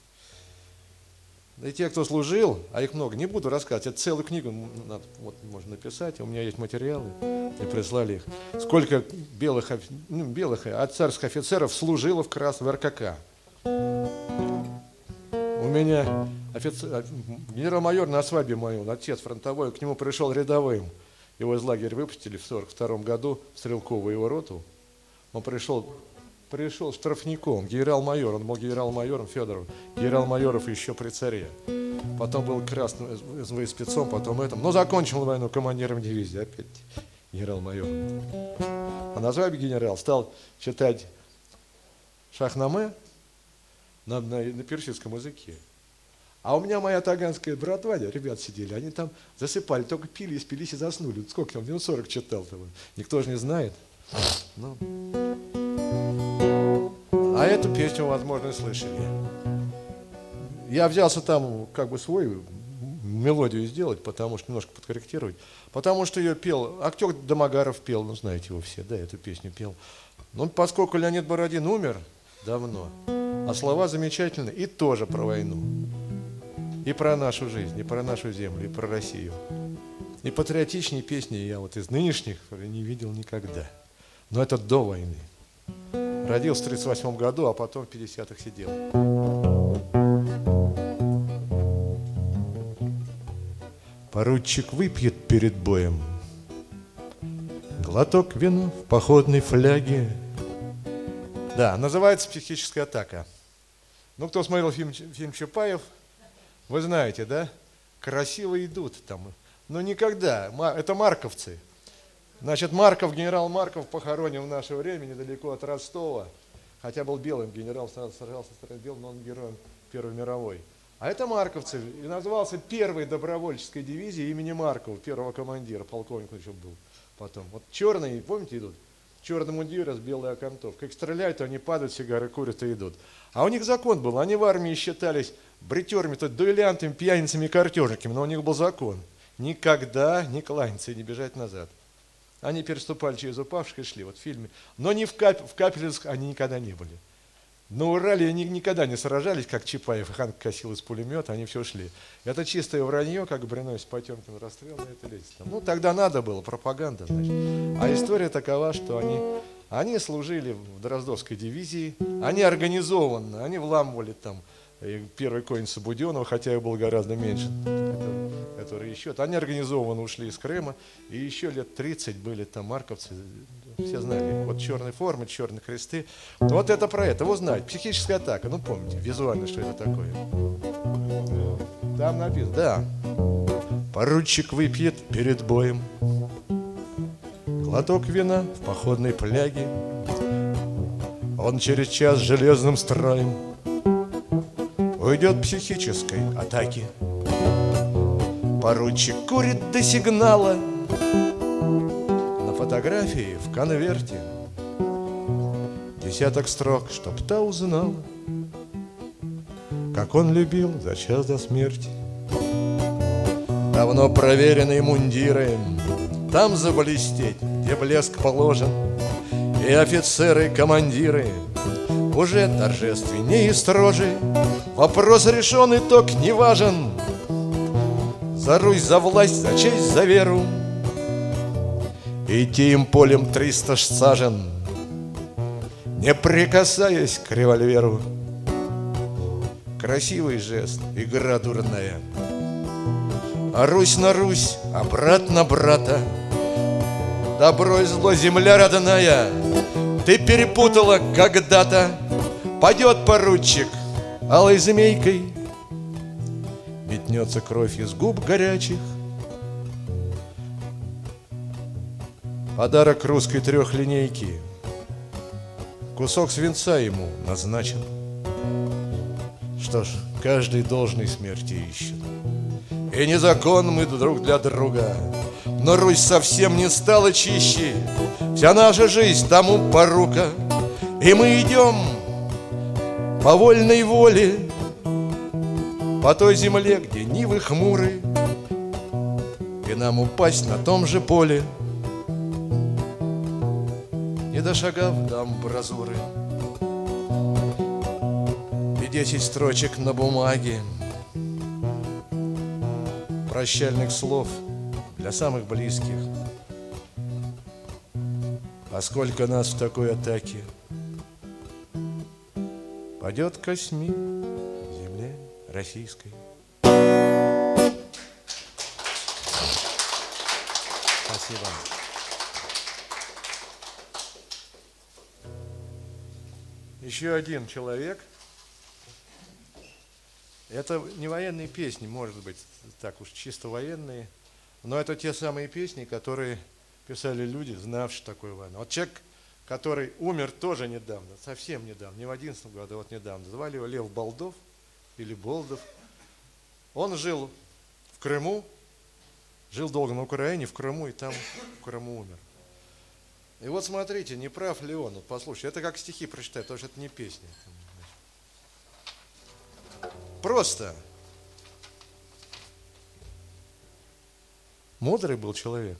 И те, кто служил, а их много, не буду рассказывать, это целую книгу надо, вот, можно написать, у меня есть материалы, и прислали их. Сколько белых царских офицеров служило в РКК. У меня генерал-майор на свадьбе моем, отец фронтовой, к нему пришел рядовым. Его из лагеря выпустили в 1942 году, в Стрелковую его роту. Он пришел штрафником, генерал-майор, он был генерал-майором Федоров, генерал-майоров еще при царе. Потом был красным СВ-спецом, потом этом. Но закончил войну командиром дивизии, опять генерал-майор. А на свадьбе генерал стал читать Шахнаме на персидском языке. А у меня моя таганская братва, ребят сидели, они там засыпали, только пили, испились и заснули. Сколько там, минут 40 читал-то, никто же не знает. Ну. А эту песню, возможно, слышали. Я взялся там как бы свою мелодию сделать, потому что немножко подкорректировать. Потому что ее пел, актер Домогаров пел, ну знаете его все, да, эту песню пел. Но поскольку Леонид Бородин умер давно, а слова замечательные, и тоже про войну. И про нашу жизнь, и про нашу землю, и про Россию. И патриотичнее песни я вот из нынешних не видел никогда. Но это до войны. Родился в 1938 году, а потом в 50-х сидел. Поручик выпьет перед боем глоток вина в походной фляге. Да, называется «Психическая атака». Ну, кто смотрел фильм Чапаев, вы знаете, да? Красиво идут там. Но никогда. Это марковцы. Значит, Марков, генерал Марков похоронен в наше время недалеко от Ростова. Хотя был белым генерал, сражался с белым, но он героем Первой мировой. А это марковцы. И назывался первой добровольческой дивизией имени Маркова, первого командира, полковник еще был потом. Вот черные, помните, идут? Черный мундир с белой окантовкой. Как стреляют, то они падают, сигары курят и идут. А у них закон был. Они в армии считались бритерами, то дуэлянтами, пьяницами, картежниками. Но у них был закон. Никогда не кланяться и не бежать назад. Они переступали через упавших и шли. Вот в фильме. Но не в Капелевск они никогда не были. На Урале они никогда не сражались, как Чапаев и Хан косил из пулемета, они все шли. Это чистое вранье, как Бринойс Потемкин расстрел на это лезть. Ну, тогда надо было, пропаганда, значит. А история такова, что они служили в Дроздовской дивизии, они организованно, они вламывали там первый конница Буденова, хотя его было гораздо меньше, который еще. Они организованно ушли из Крыма, и еще лет 30 были там марковцы, все знали, вот черные формы, черные кресты. Вот это про это, вы знаете, психическая атака, ну помните, визуально, что это такое. Там написано, да. Поручик выпьет перед боем глоток вина в походной фляге. Он через час железным строем уйдет психической атаки. Поручик курит до сигнала. На фотографии в конверте десяток строк, чтоб та узнала, как он любил за час до смерти. Давно проверенные мундиры, там заблестеть, где блеск положен, и офицеры, командиры уже торжественнее и строже. Вопрос решен, итог не важен. За Русь, за власть, за честь, за веру идти им полем 300 сажен, не прикасаясь к револьверу. Красивый жест, игра дурная. А Русь на Русь, а брат на брата. Добро и зло, земля родная. Ты перепутала когда-то. Падет поручик алой змейкой, метнется кровь из губ горячих. Подарок русской трехлинейки, кусок свинца ему назначен. Что ж, каждый должной смерти ищет. И не закон мы друг для друга, но Русь совсем не стала чище. Вся наша жизнь тому порука, и мы идем по вольной воле, по той земле, где нивы хмуры, и нам упасть на том же поле, не дошагав до амбразуры. И 10 строчек на бумаге, прощальных слов для самых близких. А сколько нас в такой атаке падет косьми земле российской. Спасибо. Еще один человек. Это не военные песни, может быть, так уж чисто военные, но это те самые песни, которые писали люди, знавшие такую войну. Вот человек, который умер тоже недавно, совсем недавно, не в 11 году, а вот недавно. Звали его Лев Болдов или Болдов. Он жил в Крыму, жил долго на Украине, в Крыму, и там в Крыму умер. И вот смотрите, не прав ли он? Вот послушайте, это как стихи прочитать, потому что это не песня. Просто. Мудрый был человек.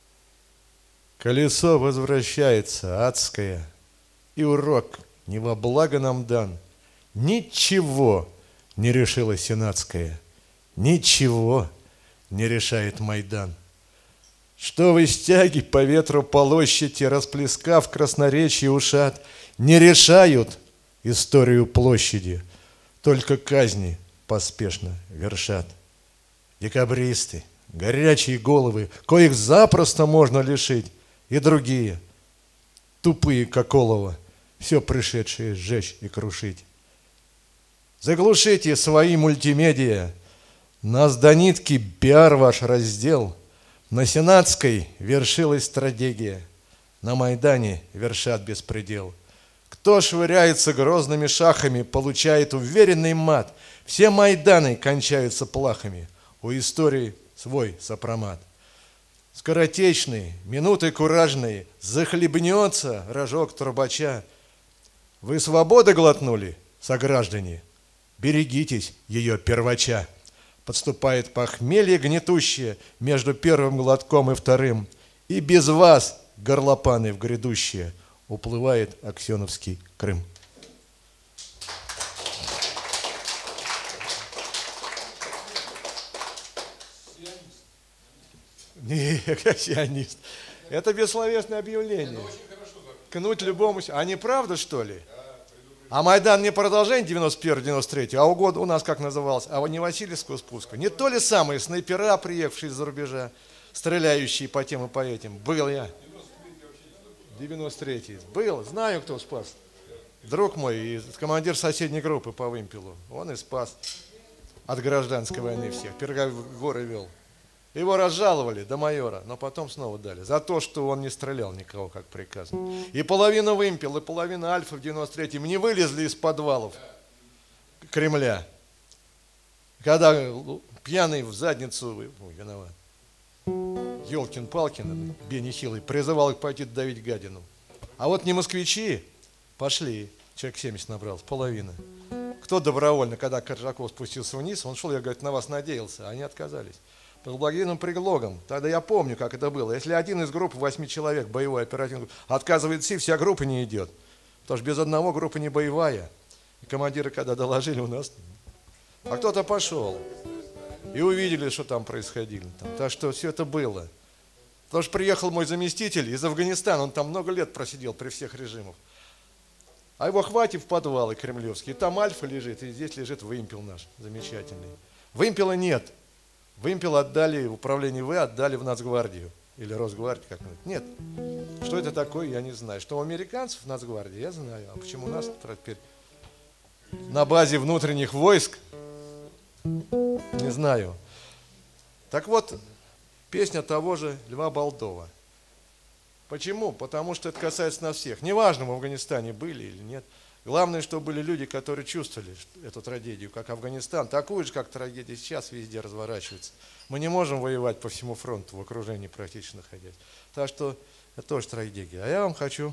Колесо возвращается адское, и урок не во благо нам дан. Ничего не решила сенатская, ничего не решает Майдан. Что вы стяги по ветру полощите, расплескав красноречие ушат, не решают историю площади, только казни поспешно вершат. Декабристы, горячие головы, коих запросто можно лишить, и другие, тупые, как олово, все пришедшие сжечь и крушить. Заглушите свои мультимедиа, нас до нитки пиар ваш раздел. На Сенатской вершилась стратегия, на Майдане вершат беспредел. Кто швыряется грозными шахами, получает уверенный мат. Все Майданы кончаются плахами, у истории свой сопромат. Скоротечные, минуты куражные, захлебнется рожок трубача. Вы свободы глотнули, сограждане? Берегитесь ее первача. Подступает похмелье гнетущее между первым глотком и вторым, и без вас, горлопаны в грядущее, уплывает Аксеновский Крым. Не, как сионист. Это бессловесное объявление. Кнуть любому. А не правда, что ли? А Майдан не продолжение 91-93, а у нас как назывался? А не Васильевского спуска. Не то ли самые снайпера, приехавшие из-за рубежа, стреляющие по тем и по этим? Был я. 93-й. Был. Знаю, кто спас. Друг мой, командир соседней группы по вымпелу. Он и спас от гражданской войны всех. Переговоры вел. Его разжаловали до майора, но потом снова дали. За то, что он не стрелял никого, как приказано. И половина вымпел, и половина альфа в 93-м не вылезли из подвалов Кремля. Когда пьяный в задницу, виноват, Ёлкин-Палкин, Бенни Хилый, призывал их пойти давить гадину. А вот не москвичи пошли, человек 70 набрался, половина. Кто добровольно, когда Коржаков спустился вниз, он шел, я, говорит, на вас надеялся, а они отказались. Под благовидным предлогом. Тогда я помню, как это было. Если один из группы 8 человек, боевой оперативной группы, отказывается, вся группа не идет. Потому что без одного группа не боевая. И командиры, когда доложили, у нас... А кто-то пошел. И увидели, что там происходило. Так что все это было. Потому что приехал мой заместитель из Афганистана. Он там много лет просидел при всех режимах. А его хватит в подвалы кремлевские. И там альфа лежит, и здесь лежит вымпел наш замечательный. Вымпела нет. Вымпел отдали, в управлении В отдали в Нацгвардию. или Росгвардия, как-нибудь. Нет. Что это такое, я не знаю. Что у американцев Нацгвардия, я знаю. А почему у нас теперь на базе внутренних войск? Не знаю. Так вот, песня того же Льва Болдова. Почему? Потому что это касается нас всех. Неважно, в Афганистане были или нет. Главное, что были люди, которые чувствовали эту трагедию, как Афганистан. Такую же, как трагедия сейчас везде разворачивается. Мы не можем воевать по всему фронту, в окружении практически находясь. Так что это тоже трагедия. А я вам хочу...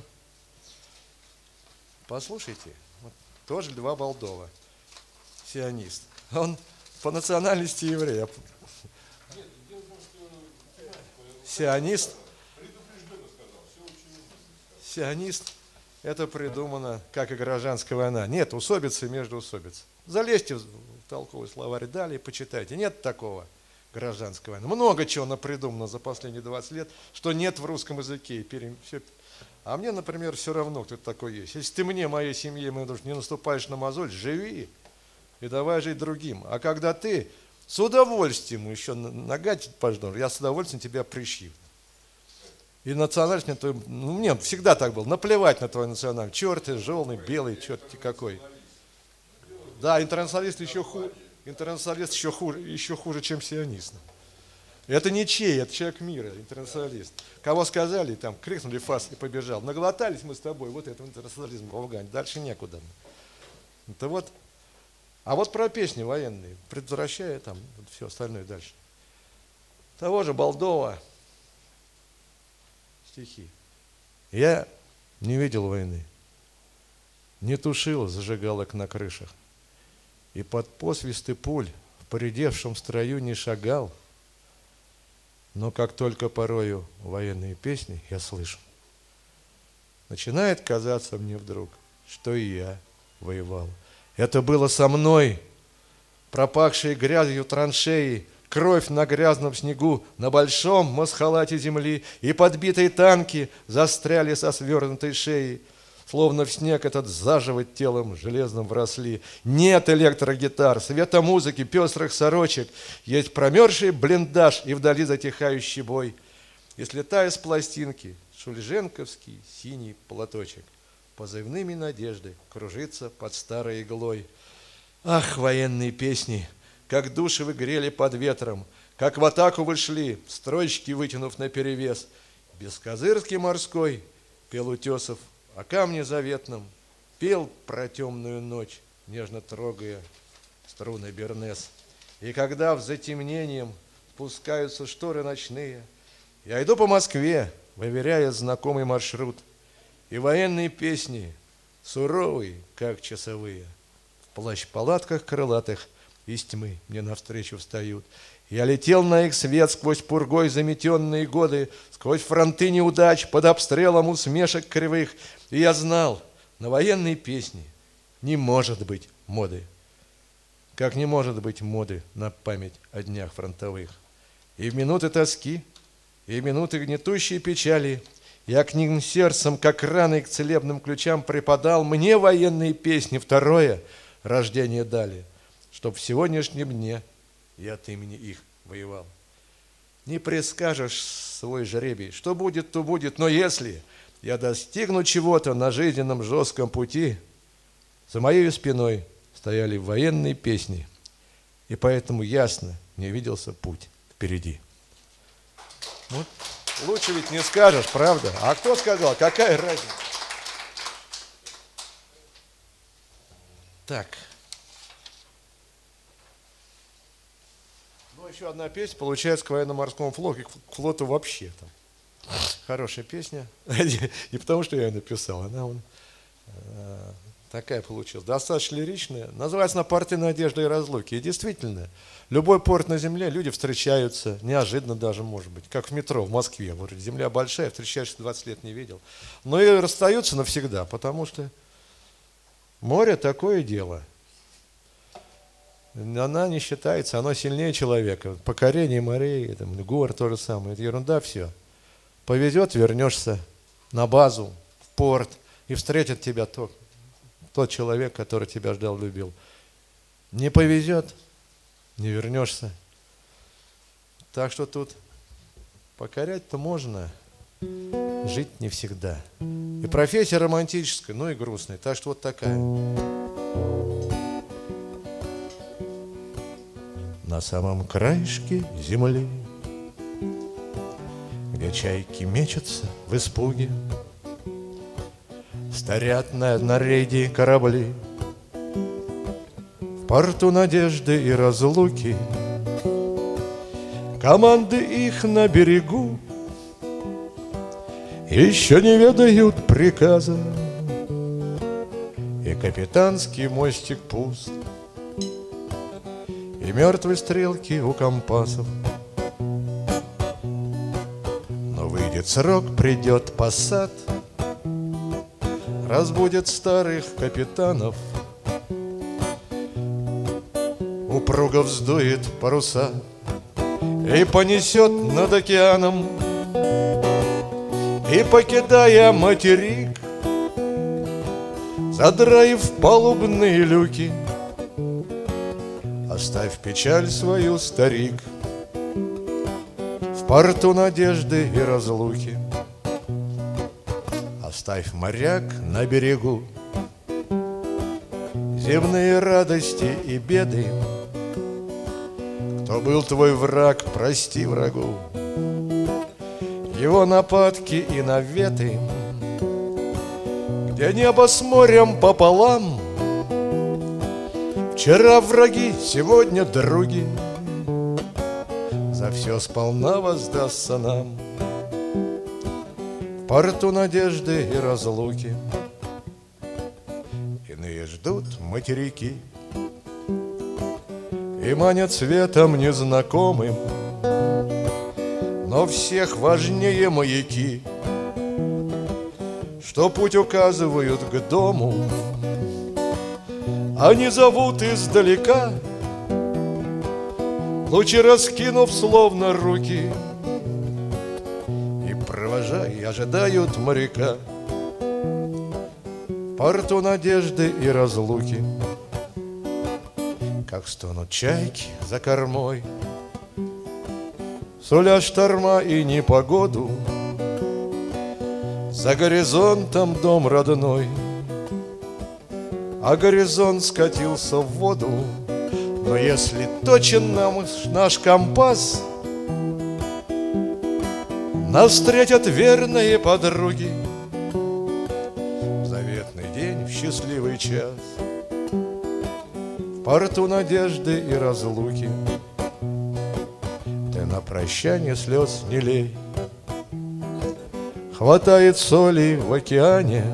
Послушайте, вот, тоже Льва Болдова, сионист. Он по национальности еврей. Сионист. Сионист. Это придумано, как и гражданская война. Нет усобицы между усобиц. Залезьте в толковый словарь далее, почитайте. Нет такого гражданской войны. Много чего напридумано за последние 20 лет, что нет в русском языке. А мне, например, все равно, кто такой есть. Если ты мне, моей семье, не наступаешь на мозоль, живи и давай жить другим. А когда ты с удовольствием еще нагадить пождешь, я с удовольствием тебя прищив. И национальность, мне всегда так было, наплевать на твой национальность. Черт ты, желтый, белый, черт ты какой. Да, интернационалист еще хуже, чем сионист. Это ничей, это человек мира, интернационалист. Кого сказали, там, крикнули фас и побежал. Наглотались мы с тобой, вот этого интернационализма в Афгане, дальше некуда. Это вот. А вот про песни военные, предотвращая там все остальное дальше. Того же Болдова. Стихи. Я не видел войны, не тушил зажигалок на крышах, и под посвисты пуль в поредевшем строю не шагал, но как только порою военные песни я слышу, начинает казаться мне вдруг, что и я воевал. Это было со мной, пропахшие грязью траншеи, кровь на грязном снегу, на большом масхалате земли, и подбитые танки застряли со свернутой шеей, словно в снег этот заживо телом железным вросли. Нет электрогитар, света музыки, пестрых сорочек, есть промерзший блиндаж и вдали затихающий бой. И слетая с пластинки шульженковский синий платочек, позывными надежды кружится под старой иглой. Ах, военные песни! Как души вы грели под ветром, как в атаку вы шли, строчки вытянув наперевес. Бескозырский морской пел Утесов о камне заветном, пел про темную ночь, нежно трогая струны Бернес. И когда в затемнением спускаются шторы ночные, я иду по Москве, выверяя знакомый маршрут, и военные песни, суровые, как часовые, в плащ-палатках крылатых из тьмы мне навстречу встают. Я летел на их свет сквозь пургой заметенные годы, сквозь фронты неудач, под обстрелом усмешек кривых. И я знал, на военные песни не может быть моды, как не может быть моды на память о днях фронтовых. И в минуты тоски, и в минуты гнетущей печали я к ним сердцем, как раной к целебным ключам преподал. Мне военные песни второе рождение дали, чтоб в сегодняшнем дне я от имени их воевал. Не предскажешь свой жребий, что будет, то будет, но если я достигну чего-то на жизненном жестком пути, за моей спиной стояли военные песни, и поэтому ясно мне виделся путь впереди. Вот. Лучше ведь не скажешь, правда? А кто сказал? Какая разница? Так. Ну, еще одна песня, получается, к военно-морскому флоту, к флоту вообще там. Хорошая песня. Не потому, что я ее написал, она такая получилась. Достаточно лиричная. Называется «На порты надежды и разлуки». И действительно, любой порт на земле, люди встречаются, неожиданно даже, может быть, как в метро в Москве. Вроде земля большая, встречаешься, 20 лет не видел. Но и расстаются навсегда, потому что море такое дело. Она не считается, оно сильнее человека. Покорение морей, там, гор то же самое, это ерунда все. Повезет, вернешься на базу, в порт, и встретит тебя тот человек, который тебя ждал, любил. Не повезет, не вернешься. Так что тут покорять-то можно, жить не всегда. И профессия романтическая, но и грустная. Так что вот такая. На самом краешке земли, где чайки мечутся в испуге, старят на рейде корабли. В порту надежды и разлуки команды их на берегу еще не ведают приказа, и капитанский мостик пуст, и мертвые стрелки у компасов. Но выйдет срок, придет посад, разбудит старых капитанов, упруго вздует паруса и понесет над океаном. И, покидая материк, задраив палубные люки, оставь печаль свою, старик, в порту надежды и разлуки. Оставь, моряк, на берегу земные радости и беды. Кто был твой враг, прости врагу его нападки и наветы, где небо с морем пополам. Вчера враги, сегодня други, за все сполна воздастся нам. В порту надежды и разлуки иные ждут материки и манят светом незнакомым. Но всех важнее маяки, что путь указывают к дому. Они зовут издалека, лучи раскинув словно руки, и, провожая, ожидают моряка в порту надежды и разлуки. Как стонут чайки за кормой, суля шторма и непогоду, за горизонтом дом родной, а горизонт скатился в воду. Но если точен наш компас, нас встретят верные подруги в заветный день, в счастливый час, в порту надежды и разлуки. На прощание слез не лей, хватает соли в океане,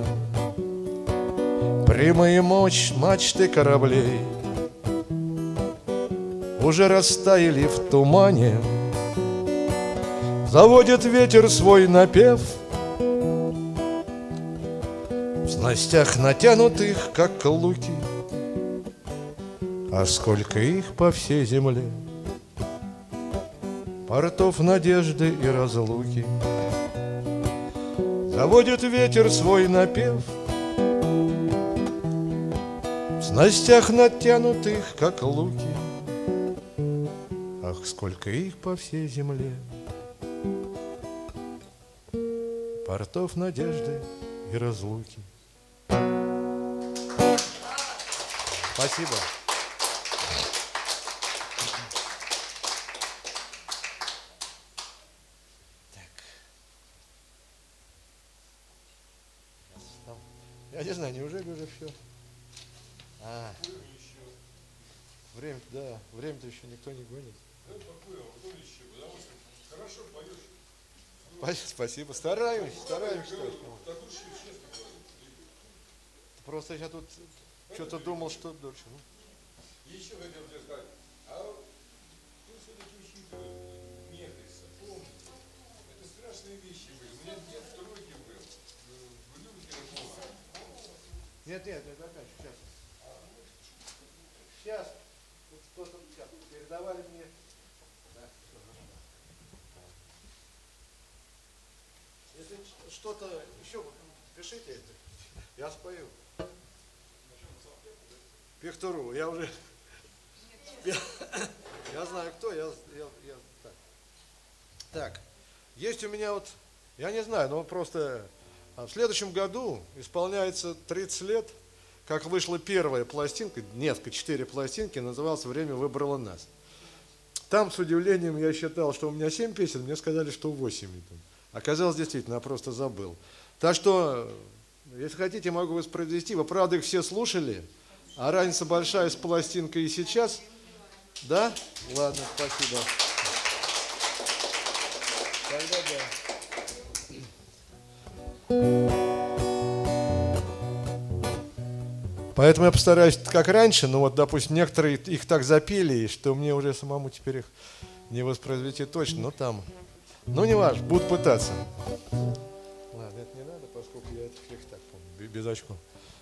прямые мачты кораблей уже растаяли в тумане. Заводит ветер свой напев в снастях натянутых, как луки. А сколько их по всей земле, портов надежды и разлуки. Заводит ветер свой напев в снастях натянутых, как луки. Ах, сколько их по всей земле, портов надежды и разлуки. Спасибо. Я не знаю, неужели уже все? Время-то еще никто не гонит. Хорошо поешь. Спасибо, стараюсь. Просто я тут что-то думал, что дольше. Еще хотел тебе сказать, ты все-таки учитывай метриса, помни, это страшные вещи были. У меня дед в тройке был, в Люльке работал. Нет, это опять, сейчас. Кто-то передавали мне. Да, если что-то еще пишите, я спою. Пехтуру, я уже... Я знаю, кто, так. Есть у меня вот, я не знаю, но просто в следующем году исполняется 30 лет, как вышла первая пластинка, нет, 4 пластинки, назывался «Время выбрало нас». Там, с удивлением, я считал, что у меня 7 песен, мне сказали, что 8. Оказалось, действительно, я просто забыл. Так что, если хотите, могу воспроизвести. Вы, правда, их все слушали, а разница большая с пластинкой и сейчас. Да? Ладно, спасибо. Тогда да. Поэтому я постараюсь как раньше, но вот, допустим, некоторые их так запели, что мне уже самому теперь их не воспроизвести точно, но там, ну не важно, будут пытаться. Ладно, это не надо, поскольку я это их так помню, без очков.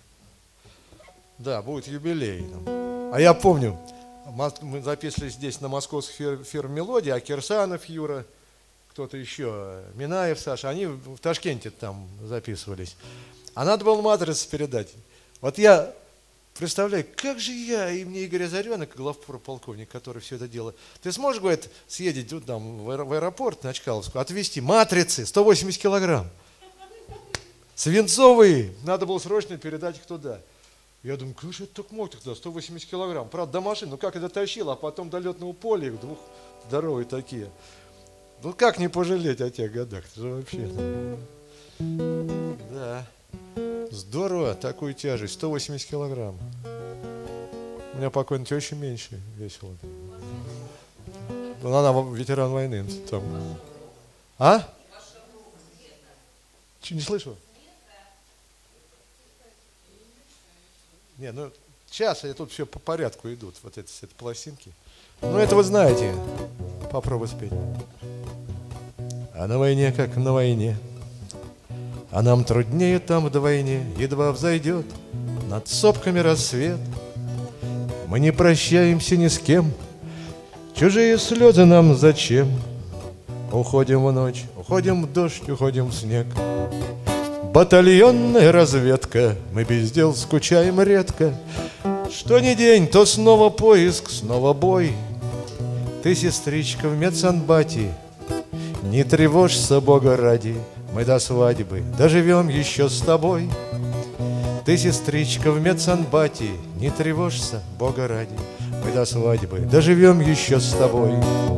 Да, будет юбилей. А я помню, мы записывали здесь на московской фирме «Мелодия», а Кирсанов Юра, кто-то еще, Минаев Саша, они в Ташкенте там записывались. А надо было матрицу передать. Вот я представляю, как же я, и мне Игорь Озаренок, главполковник, который все это делает. Ты сможешь, говорит, съездить вот там в аэропорт на Чкаловскую, отвезти матрицы 180 килограмм. Свинцовые, надо было срочно передать их туда. Я думаю, как же это так мог тогда, 180 килограмм. Правда, до машины, ну как это тащил, а потом до летного поля, их двух здоровые такие. Ну как не пожалеть о тех годах, это же вообще. Да. Здорово, такую тяжесть, 180 килограмм. У меня покойная теща меньше весила. Она ветеран войны. Там. А? Че, не слышу? Не, ну сейчас тут все по порядку идут, вот эти пластинки. Ну это вы знаете. Попробуй спеть. А на войне, как на войне, а нам труднее там вдвойне, едва взойдет над сопками рассвет. Мы не прощаемся ни с кем, чужие слезы нам зачем? Уходим в ночь, уходим в дождь, уходим в снег. Батальонная разведка, мы без дел скучаем редко. Что ни день, то снова поиск, снова бой. Ты, сестричка, в медсанбате, не тревожься, Бога ради, мы до свадьбы доживем еще с тобой. Ты, сестричка, в медсанбате, не тревожься, Бога ради, мы до свадьбы доживем еще с тобой.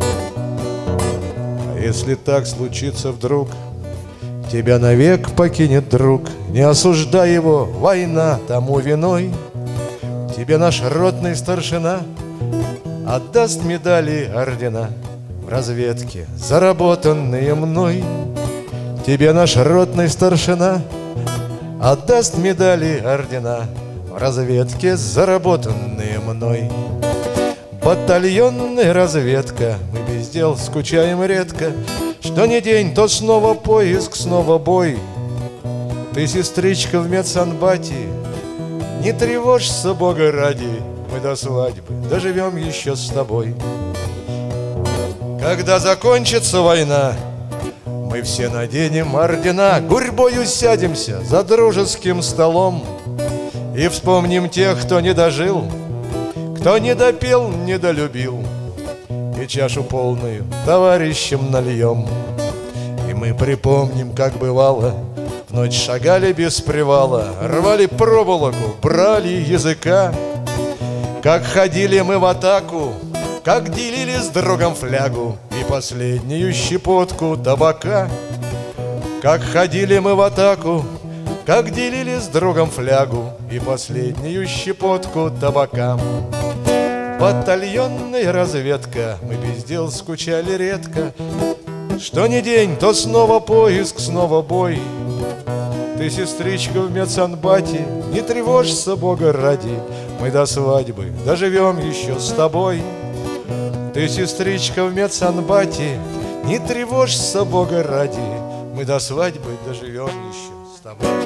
А если так случится вдруг, тебя навек покинет друг, не осуждай его, война тому виной. Тебе наш ротный старшина отдаст медали, ордена в разведке, заработанные мной. Тебе наш ротный старшина отдаст медали, ордена в разведке, заработанные мной. Батальонная разведка, мы без дел скучаем редко. Что ни день, то снова поиск, снова бой. Ты, сестричка, в медсанбате, не тревожься, Бога ради, мы до свадьбы доживем еще с тобой. Когда закончится война, мы все наденем ордена, гурьбою сядемся за дружеским столом и вспомним тех, кто не дожил, кто не допел, не долюбил, и чашу полную товарищам нальем. И мы припомним, как бывало, в ночь шагали без привала, рвали проволоку, брали языка, как ходили мы в атаку, как делили с другом флягу и последнюю щепотку табака. Как ходили мы в атаку, как делили с другом флягу и последнюю щепотку табака. Батальонная разведка, мы без дел скучали редко. Что ни день, то снова поиск, снова бой. Ты, сестричка, в медсанбате, не тревожься, Бога ради, мы до свадьбы доживем еще с тобой. Ты, сестричка, в медсанбате, не тревожься, Бога ради, мы до свадьбы доживем еще с тобой.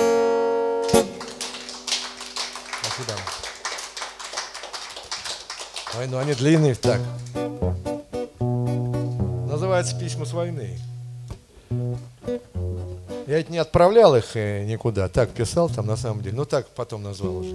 Спасибо. Ой, ну они длинные так. Называется «Письма с войны». Я ведь не отправлял их никуда, так писал там на самом деле, но так потом назвал уже.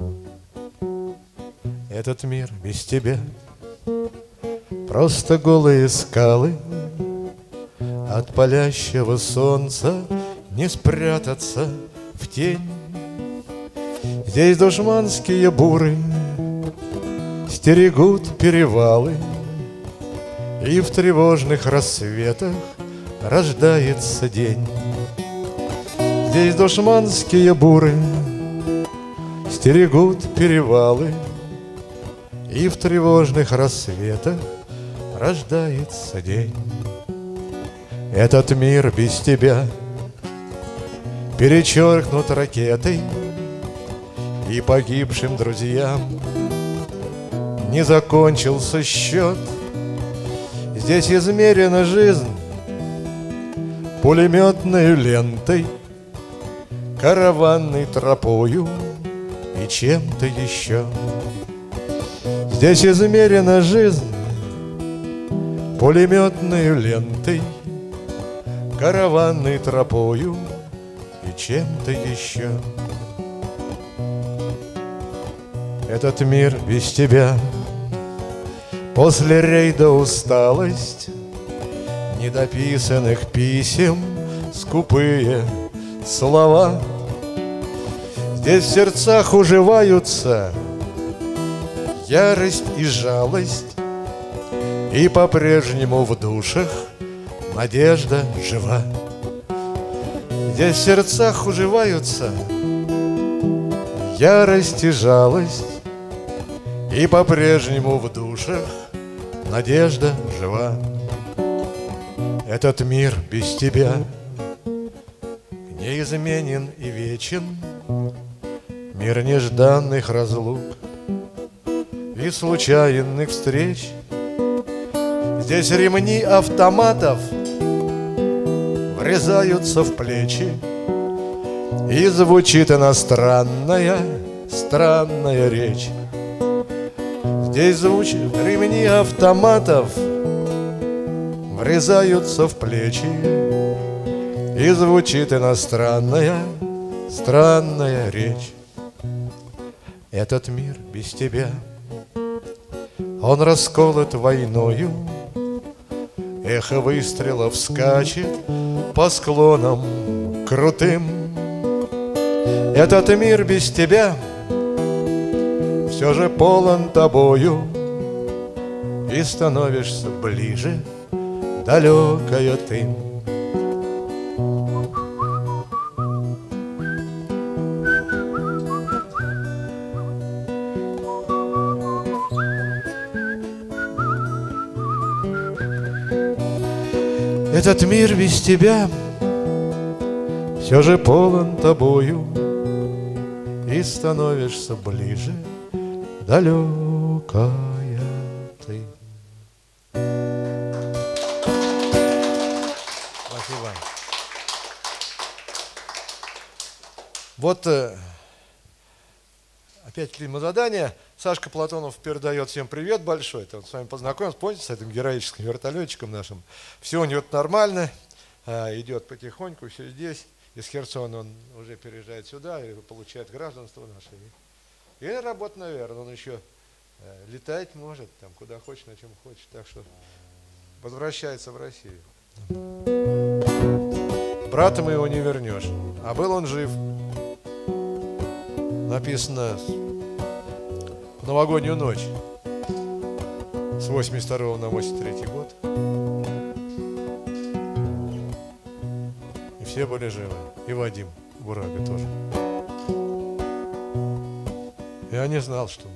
Этот мир без тебя просто голые скалы, От палящего солнца не спрятаться в тень. Здесь душманские буры стерегут перевалы, и в тревожных рассветах рождается день. Здесь душманские буры стерегут перевалы, и в тревожных рассветах рождается день. Этот мир без тебя перечеркнут ракетой, и погибшим друзьям не закончился счет. Здесь измерена жизнь пулеметной лентой, караванной тропою и чем-то еще. Здесь измерена жизнь пулеметной лентой, караванной тропою и чем-то еще. Этот мир без тебя, после рейда усталость, недописанных писем, скупые слова. Здесь в сердцах уживаются ярость и жалость, и по-прежнему в душах надежда жива. Здесь в сердцах уживаются ярость и жалость, и по-прежнему в душах надежда жива. Этот мир без тебя неизменен и вечен, мир нежданных разлук и случайных встреч. Здесь ремни автоматов врезаются в плечи, и звучит иностранная, странная речь. Здесь звучат ремни автоматов врезаются в плечи, и звучит иностранная, странная речь. Этот мир без тебя, он расколот войною, эхо выстрелов скачет по склонам крутым. Этот мир без тебя все же полон тобою, и становишься ближе, далекая ты. Этот мир без тебя все же полон тобою, и становишься ближе, далекая ты. Спасибо. Вот опять климат-задание. Сашка Платонов передает всем привет большой. Это он с вами познакомился, помните, с этим героическим вертолетчиком нашим. Все у него нормально, идет потихоньку, все здесь. Из Херсона он уже переезжает сюда и получает гражданство наше. И работа, наверное, он еще летать может, там, куда хочешь, на чем хочешь. Так что возвращается в Россию. Брата его не вернешь. А был он жив. Написано в новогоднюю ночь с 82 на 83 год. И все были живы. И Вадим Бурага тоже. Я не знал, что...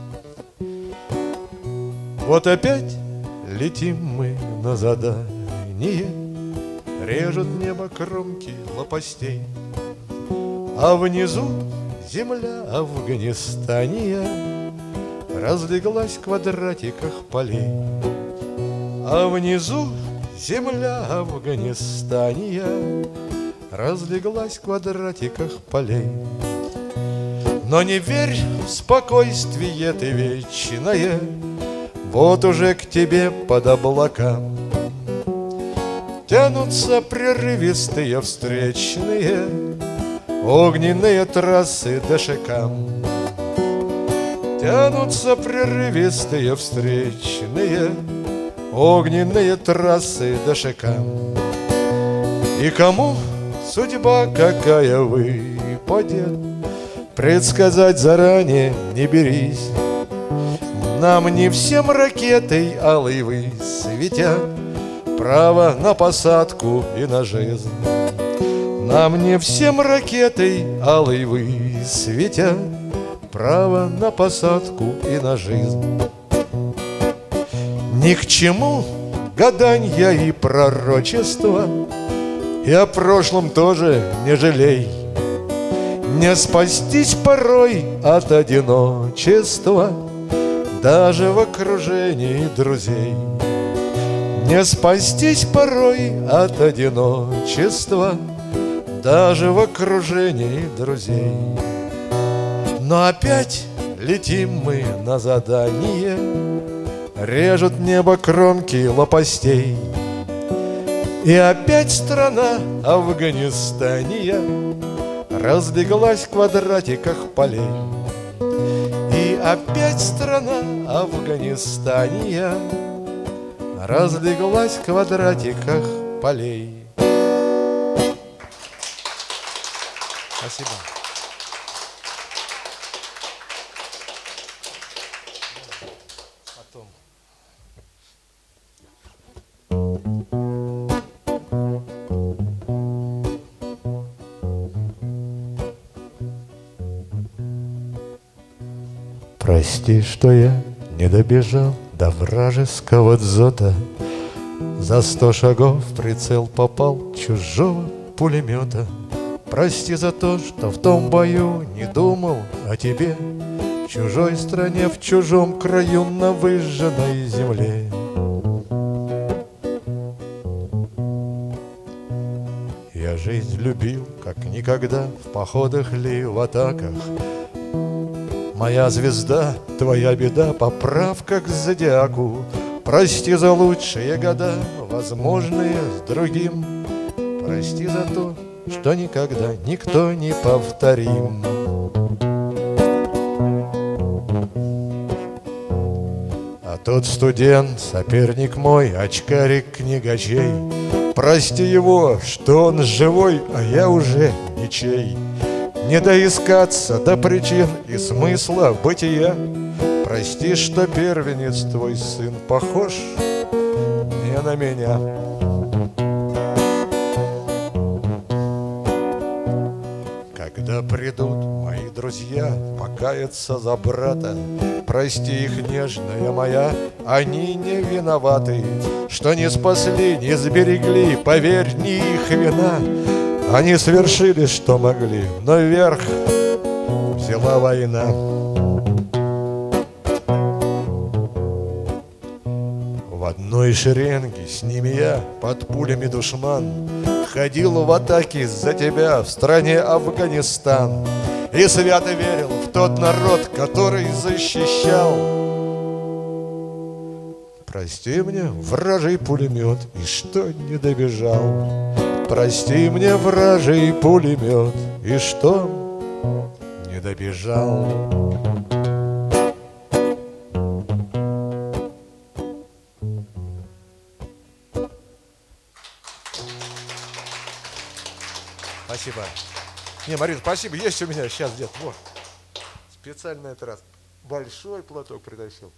Вот опять летим мы на задание, режут небо кромки лопастей, а внизу земля Афганистания разлеглась в квадратиках полей. А внизу земля Афганистания разлеглась в квадратиках полей. Но не верь в спокойствие ты вечное, вот уже к тебе под облакам тянутся прерывистые встречные огненные трассы ДШК. Тянутся прерывистые встречные огненные трассы ДШК. И кому судьба какая выпадет, предсказать заранее не берись. Нам не всем ракетой алой высветят право на посадку и на жизнь. Нам не всем ракетой алой высветят право на посадку и на жизнь. Ни к чему гаданья и пророчества, и о прошлом тоже не жалей. Не спастись порой от одиночества даже в окружении друзей. Не спастись порой от одиночества даже в окружении друзей. Но опять летим мы на задание, режут небо кромки лопастей. И опять страна Афганистания разлеглась в квадратиках полей. И опять страна Афганистания разлеглась в квадратиках полей. Спасибо. Потом. Прости, что я не добежал до вражеского дзота. За 100 шагов в прицел попал чужого пулемета. Прости за то, что в том бою не думал о тебе, в чужой стране, в чужом краю, на выжженной земле. Я жизнь любил, как никогда, в походах ли, в атаках. Моя звезда, твоя беда, поправка к зодиаку. Прости за лучшие года, возможные с другим. Прости за то, что никогда никто не повторим. А тот студент, соперник мой, очкарик книгачей, прости его, что он живой, а я уже ничей. Не доискаться до причин и смысла бытия. Прости, что первенец твой сын похож не на меня. Когда придут мои друзья покаяться за брата, прости их, нежная моя, они не виноваты, что не спасли, не сберегли, поверь, не их вина. Они совершили, что могли, но вверх взяла война. В одной шеренге с ними я, под пулями душман, ходил в атаке за тебя в стране Афганистан. И свято верил в тот народ, который защищал. Прости мне, вражий пулемет, и что не добежал. Прости мне, вражий пулемет, и что не добежал. Спасибо. Не, Марина, спасибо, есть у меня сейчас где-то. Вот. Специально этот раз большой платок притащил.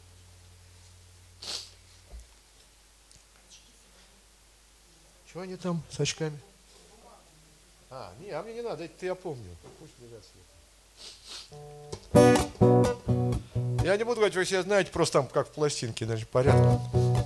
Что они там с очками? А мне не надо, это я помню. Пусть лежат свет. Я не буду говорить, вы все знаете, просто там как в пластинке, значит, порядок.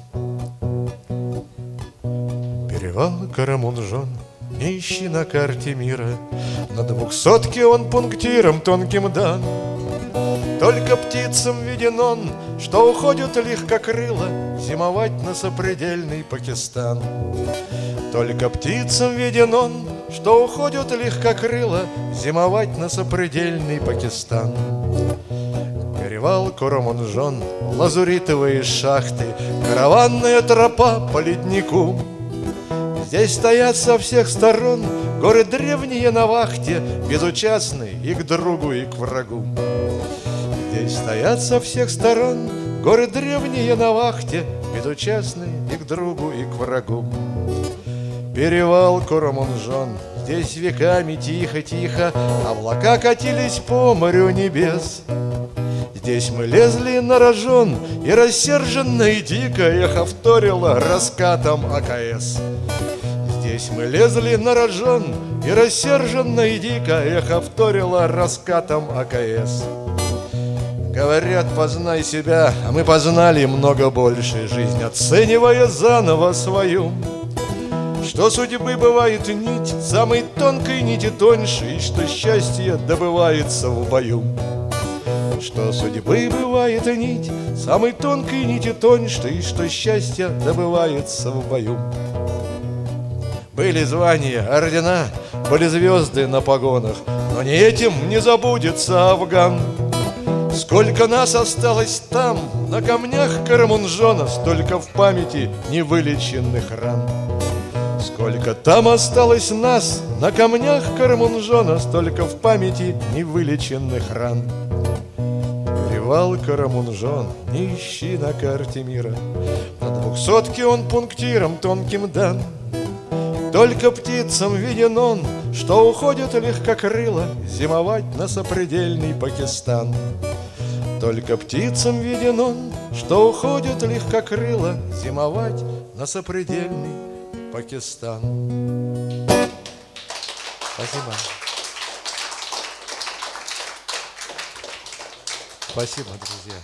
Перевал Карамунжон, не ищи на карте мира, на 200-ке он пунктиром тонким дан. Только птицам виден он, что уходят легкокрыло зимовать на сопредельный Пакистан. Только птицам виден он, что уходят легкокрыло зимовать на сопредельный Пакистан. Перевал Карамунжон, лазуритовые шахты, караванная тропа по леднику. Здесь стоят со всех сторон горы древние на вахте, безучастные и к другу, и к врагу. Здесь стоят со всех сторон горы древние на вахте, безучастные и к другу, и к врагу. перевал Коромунжон. Здесь веками тихо-тихо облака катились по морю небес. Здесь мы лезли на рожон, и рассерженно и дико эхо вторило раскатом АКС. Здесь мы лезли на рожон, и рассерженно и дико эхо вторило раскатом АКС. Говорят, познай себя, а мы познали много больше, жизнь оценивая заново свою. Что судьбы бывает нить, самой тонкой нити тоньше, и что счастье добывается в бою. Что судьбы бывает нить, самой тонкой нити тоньше, и что счастье добывается в бою. Были звания, ордена, были звезды на погонах, но не этим не забудется Афган. Сколько нас осталось там, на камнях Коромунжона, столько в памяти невылеченных ран. Сколько там осталось нас, на камнях Коромунжона, столько в памяти невылеченных ран. Перевал Коромунжон, не ищи на карте мира, на 200-ке он пунктиром тонким дан. Только птицам виден он, что уходит легкокрыло зимовать на сопредельный Пакистан. Только птицам виден он, что уходит легкокрыло зимовать на сопредельный Пакистан. Спасибо. Спасибо, друзья.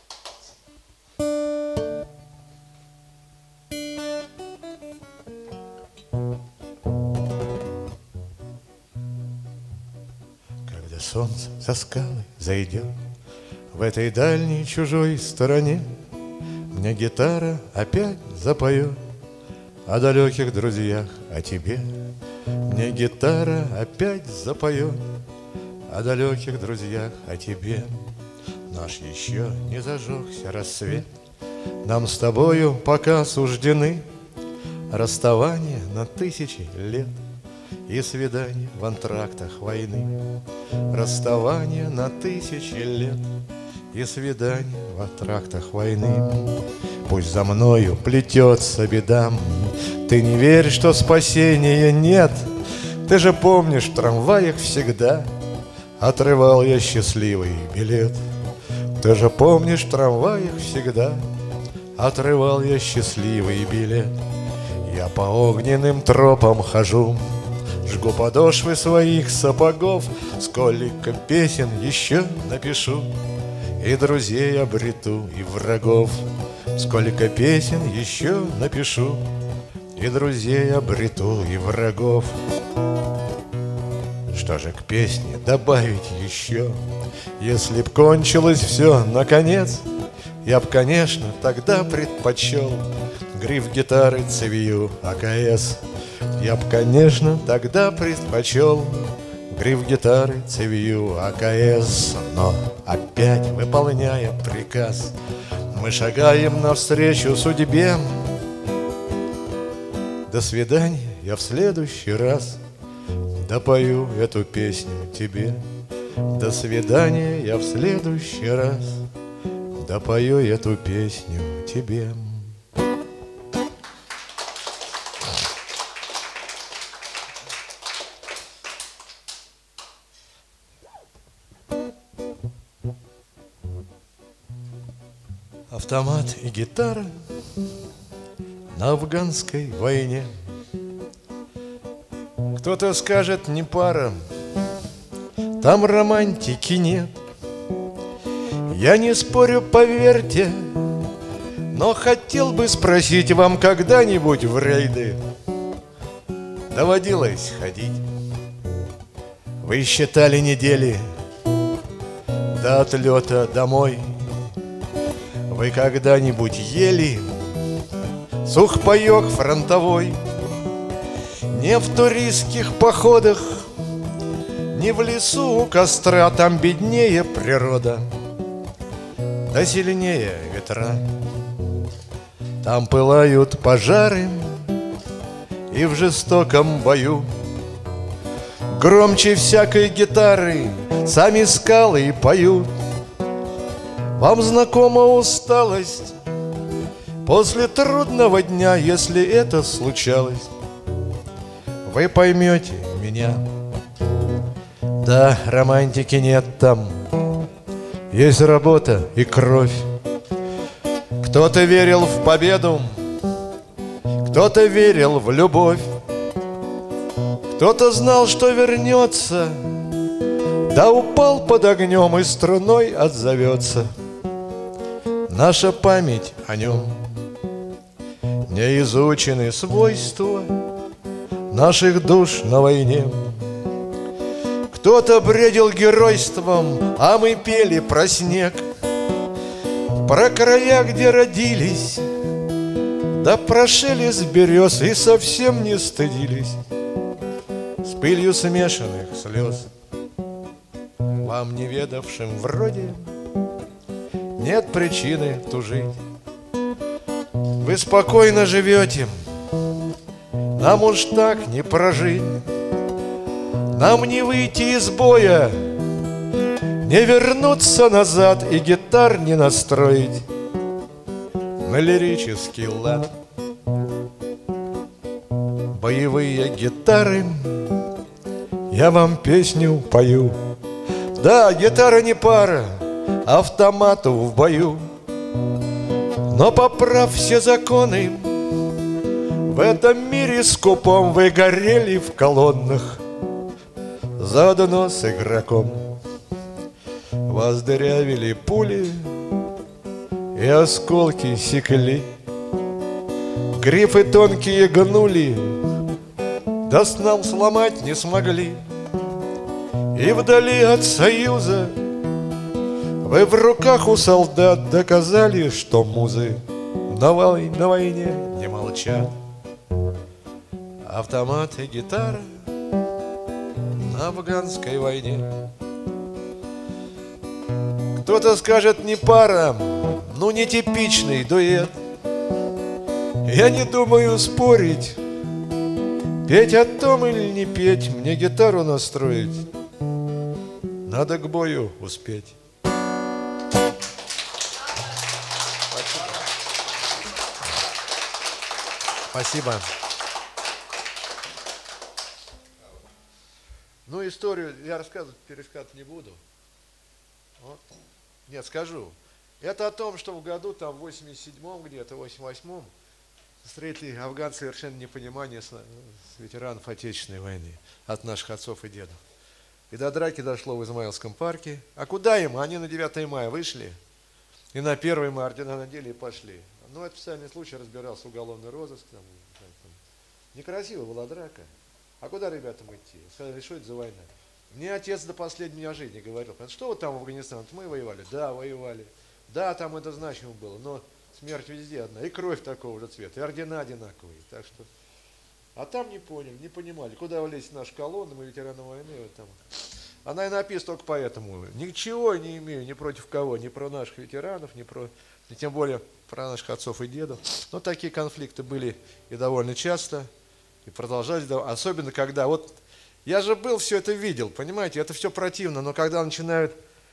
Когда солнце за скалы зайдет, в этой дальней чужой стороне мне гитара опять запоет о далеких друзьях, о тебе. Мне гитара опять запоет о далеких друзьях, о тебе. Наш еще не зажегся рассвет, нам с тобою пока суждены расставание на 1000 лет и свидание в антрактах войны. Расставание на 1000 лет и свидание в антрактах войны. Пусть за мною плетется беда, ты не верь, что спасения нет. Ты же помнишь, в трамваях всегда отрывал я счастливый билет. Ты же помнишь, в трамваях всегда отрывал я счастливый билет. Я по огненным тропам хожу, жгу подошвы своих сапогов, сколько песен еще напишу, и друзей обрету, и врагов. Сколько песен еще напишу, и друзей обрету, и врагов. Что же к песне добавить еще? Если б кончилось все наконец, я б, конечно, тогда предпочел гриф гитары цевью АКС. Я б, конечно, тогда предпочел гриф гитары цевью АКС. Но опять, выполняя приказ, мы шагаем навстречу судьбе. До свидания, я в следующий раз допою эту песню тебе. До свидания, я в следующий раз допою эту песню тебе. Автомат и гитара на афганской войне. Кто-то скажет, не пара, там романтики нет. Я не спорю, поверьте, но хотел бы спросить, вам когда-нибудь в рейды доводилось ходить? Вы считали недели до отлета домой? Вы когда-нибудь ели сухпайок фронтовой? Не в туристских походах, не в лесу у костра, там беднее природа, да сильнее ветра. Там пылают пожары, и в жестоком бою громче всякой гитары сами скалы поют. Вам знакома усталость после трудного дня, если это случалось вы поймете меня. Да, романтики нет там, есть работа и кровь. Кто-то верил в победу, кто-то верил в любовь, кто-то знал, что вернется, да упал под огнем и струной отзовется. Наша память о нем, не изучены свойства наших душ на войне. Кто-то бредил геройством, а мы пели про снег, про края, где родились, да про шелест берез, и совсем не стыдились с пылью смешанных слез. Вам, не ведавшим вроде, нет причины тужить. Вы спокойно живете, нам уж так не прожить. Нам не выйти из боя, не вернуться назад и гитар не настроить на лирический лад. Боевые гитары, я вам песню пою. Да, гитара не пара автомату в бою, но поправ все законы, в этом мире скупом вы горели в колоннах заодно с игроком. Вас дырявили пули и осколки секли, грифы тонкие гнули, да с нам сломать не смогли. И вдали от союза вы в руках у солдат доказали, что музы на войне не молчат. Автомат и гитара на афганской войне. Кто-то скажет, не пара, ну не типичный дуэт. Я не думаю спорить, петь о том или не петь, мне гитару настроить надо к бою успеть. Спасибо. Ну, историю я пересказывать не буду. Вот. Нет, скажу. Это о том, что в году, там, в 87-м где-то, 88-м, встретили афганцы совершенно непонимание с ветеранов Отечественной войны от наших отцов и дедов. И до драки дошло в Измаилском парке. А куда им? Они на 9 мая вышли, и на 1 мая ордена надели и пошли. Ну, это специальный случай, разбирался уголовный розыск. Там. Некрасиво была драка. А куда ребятам идти? Сказали, что это за война? Мне отец до последнего жизни говорил, что вы там в Афганистане? Мы воевали? Да, воевали. Да, там это значимо было, но смерть везде одна. И кровь такого же цвета, и ордена одинаковые. Так что... А там не поняли, не понимали, куда влезть наша колонна, мы ветераны войны. Вот там. Она и написана только поэтому. Ничего не имею ни против кого, ни про наших ветеранов, ни тем более про наших отцов и дедов. Но такие конфликты были и довольно часто, и продолжались, особенно когда, вот я же был, все это видел, понимаете, это все противно, но когда начинают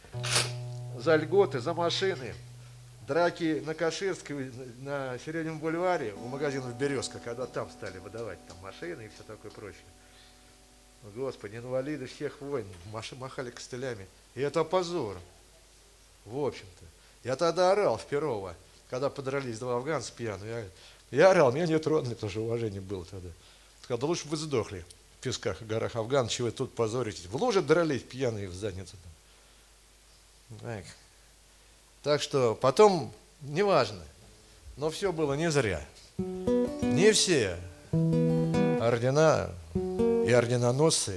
за льготы, за машины, драки на Каширской, на Середнем бульваре, у магазинов «Березка», когда там стали выдавать там машины и все такое прочее. Господи, инвалиды всех войн махали костылями. И это позор, в общем-то. Я тогда орал в Перово, когда подрались два афганца пьяные. Я орал, меня не тронули, потому что уважение было тогда. Сказал, да лучше бы вы сдохли в песках и горах Афган, чего вы тут позоритесь. В луже дрались пьяные в задницу. Так. Так что потом, неважно, но все было не зря. Не все ордена и орденоносцы,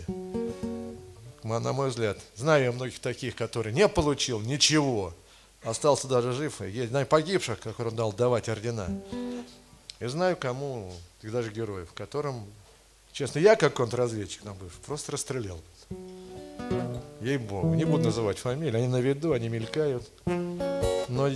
на мой взгляд, знаю я многих таких, которые не получил ничего, остался даже жив, есть, знаю погибших, которым дал давать ордена. И знаю, кому, и даже героев, которым, честно, я как контрразведчик там бывший, просто расстрелял. Ей-богу, не буду называть фамилии, они на виду, они мелькают. Но,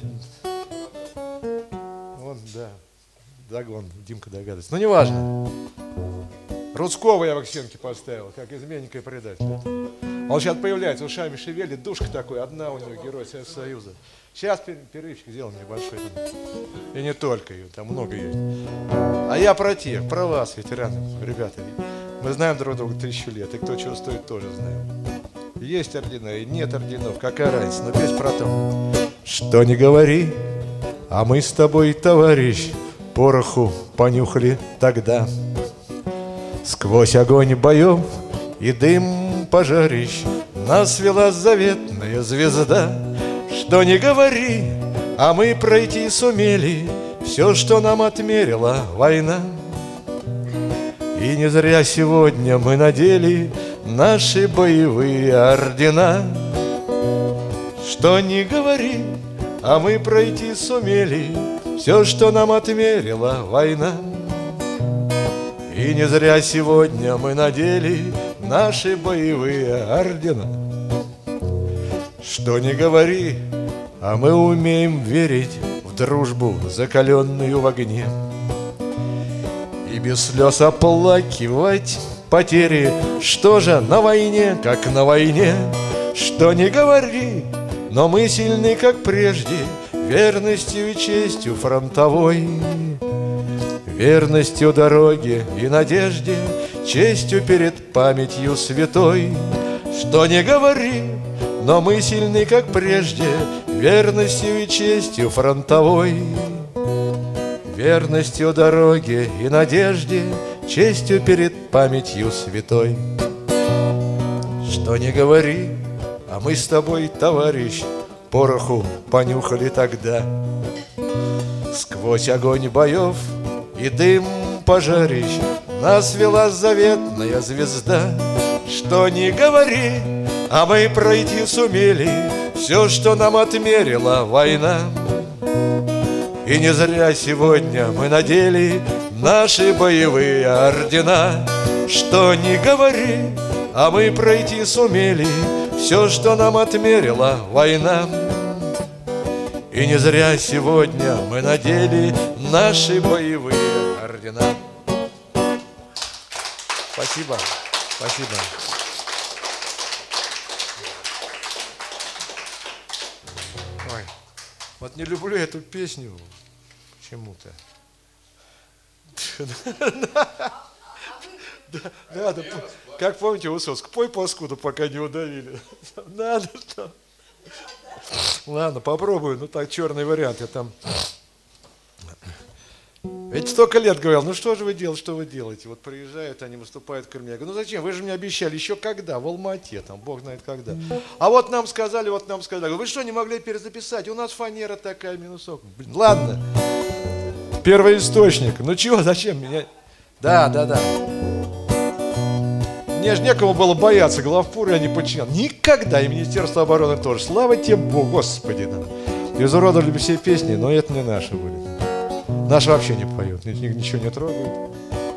вон, да, догон, Димка догадывается. Но неважно. Рудского я в стенке поставил, как изменника и предателя. Он сейчас появляется, ушами шевелит, душка такой, одна у него, герой Советского Союза. Сейчас перерывчик сделаем небольшой. И не только ее, там много есть. А я про тех, про вас, ветераны, ребята. Мы знаем друг друга 1000 лет, и кто чувствует, тоже знаем. Есть ордена и нет орденов, какая разница, но песня про то, что не говори, а мы с тобой, товарищ, пороху понюхали тогда. Сквозь огонь боев и дым пожарищ нас вела заветная звезда. Что не говори, а мы пройти сумели все, что нам отмерила война. И не зря сегодня мы надели наши боевые ордена. Что не говори, а мы пройти сумели все, что нам отмерила война. И не зря сегодня мы надели наши боевые ордена. Что не говори, а мы умеем верить в дружбу, закаленную в огне, и без слез оплакивать потери. Что же на войне, как на войне? Что не говори, но мы сильны, как прежде, верностью и честью фронтовой, верностью дороге и надежде, честью перед памятью святой. Что не говори, но мы сильны, как прежде, верностью и честью фронтовой, верностью дороге и надежде, честью перед памятью святой. Что не говори, а мы с тобой, товарищ, пороху понюхали тогда. Сквозь огонь боев и дым пожарищ нас вела заветная звезда. Что не говори, а мы пройти сумели все, что нам отмерила война. И не зря сегодня мы надели наши боевые ордена. Что не говори, а мы пройти сумели все, что нам отмерила война. И не зря сегодня мы надели наши боевые ордена. Спасибо, спасибо. Ой, вот не люблю эту песню почему-то. Да, как помните, Высоцкий, пой паскуду, пока не удавили. Надо что? Ладно, попробую, ну так, черный вариант, я там... Ведь столько лет говорил, ну что же вы делаете, что вы делаете? Вот приезжают, они выступают в Крыму. Я говорю, ну зачем, вы же мне обещали, еще когда, в Алма-Ате, там, бог знает когда. А вот нам сказали, вот нам сказали. Вы что, не могли перезаписать? У нас фанера такая, минусок. Блин, ладно, первоисточник, ну чего, зачем меня... Да. Мне же некому было бояться, главпур я не подчинял. Никогда, и Министерство обороны тоже. Слава тебе Богу, Господи. Изуродовали все песни, но это не наши были. Наши вообще не поют, ничего не трогают.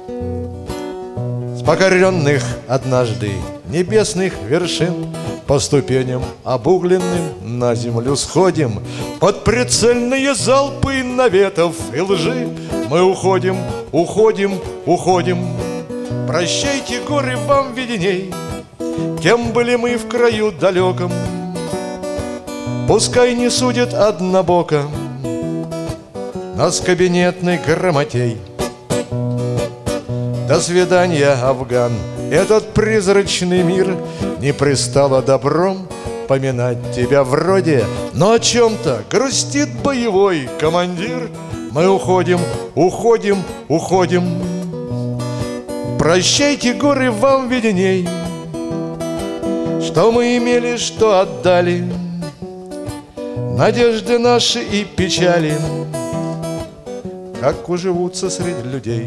С покоренных однажды небесных вершин по ступеням обугленным на землю сходим. Под прицельные залпы наветов и лжи мы уходим. Прощайте, горы, вам видней, кем были мы в краю далеком. Пускай не судят однобоко нас кабинетный грамотей. До свидания, Афган, этот призрачный мир не пристало добром поминать тебя вроде, но о чем-то грустит боевой командир. Мы уходим. Прощайте, горы, вам видней, что мы имели, что отдали, надежды наши и печали, как уживутся среди людей.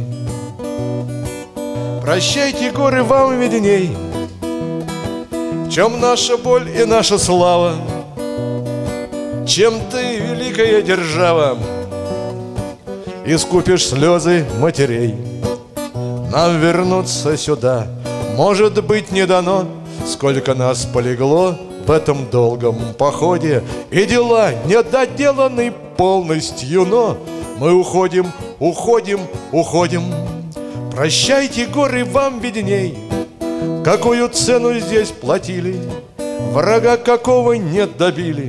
Прощайте, горы, вам видней, в чем наша боль и наша слава, чем ты, великая держава, искупишь слезы матерей. Нам вернуться сюда, может быть, не дано, сколько нас полегло в этом долгом походе, и дела недоделаны полностью, но мы уходим. Прощайте, горы, вам видней, какую цену здесь платили, врага какого не добили,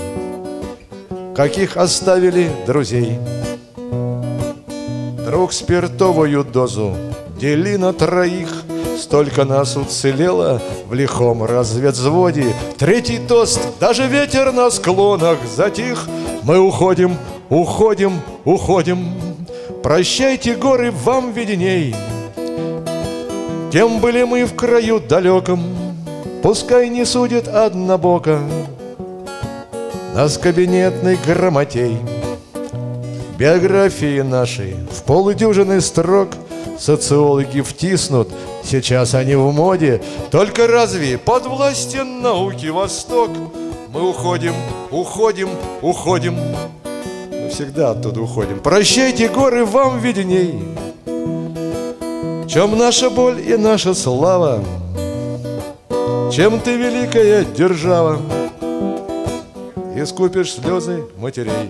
каких оставили друзей. Друг спиртовую дозу дели на троих, столько нас уцелело в лихом разведвзводе. Третий тост, даже ветер на склонах затих. Мы уходим, уходим, уходим. Прощайте, горы, вам видней. Кем были мы в краю далеком, пускай не судит однобоко нас кабинетной грамотей. Биографии нашей в полудюжины строк социологи втиснут, сейчас они в моде. Только разве подвластен науке Восток? Мы уходим, уходим, уходим. Мы всегда оттуда уходим. Прощайте, горы, вам видней. В чем наша боль и наша слава? Чем ты, великая держава, искупишь слезы матерей?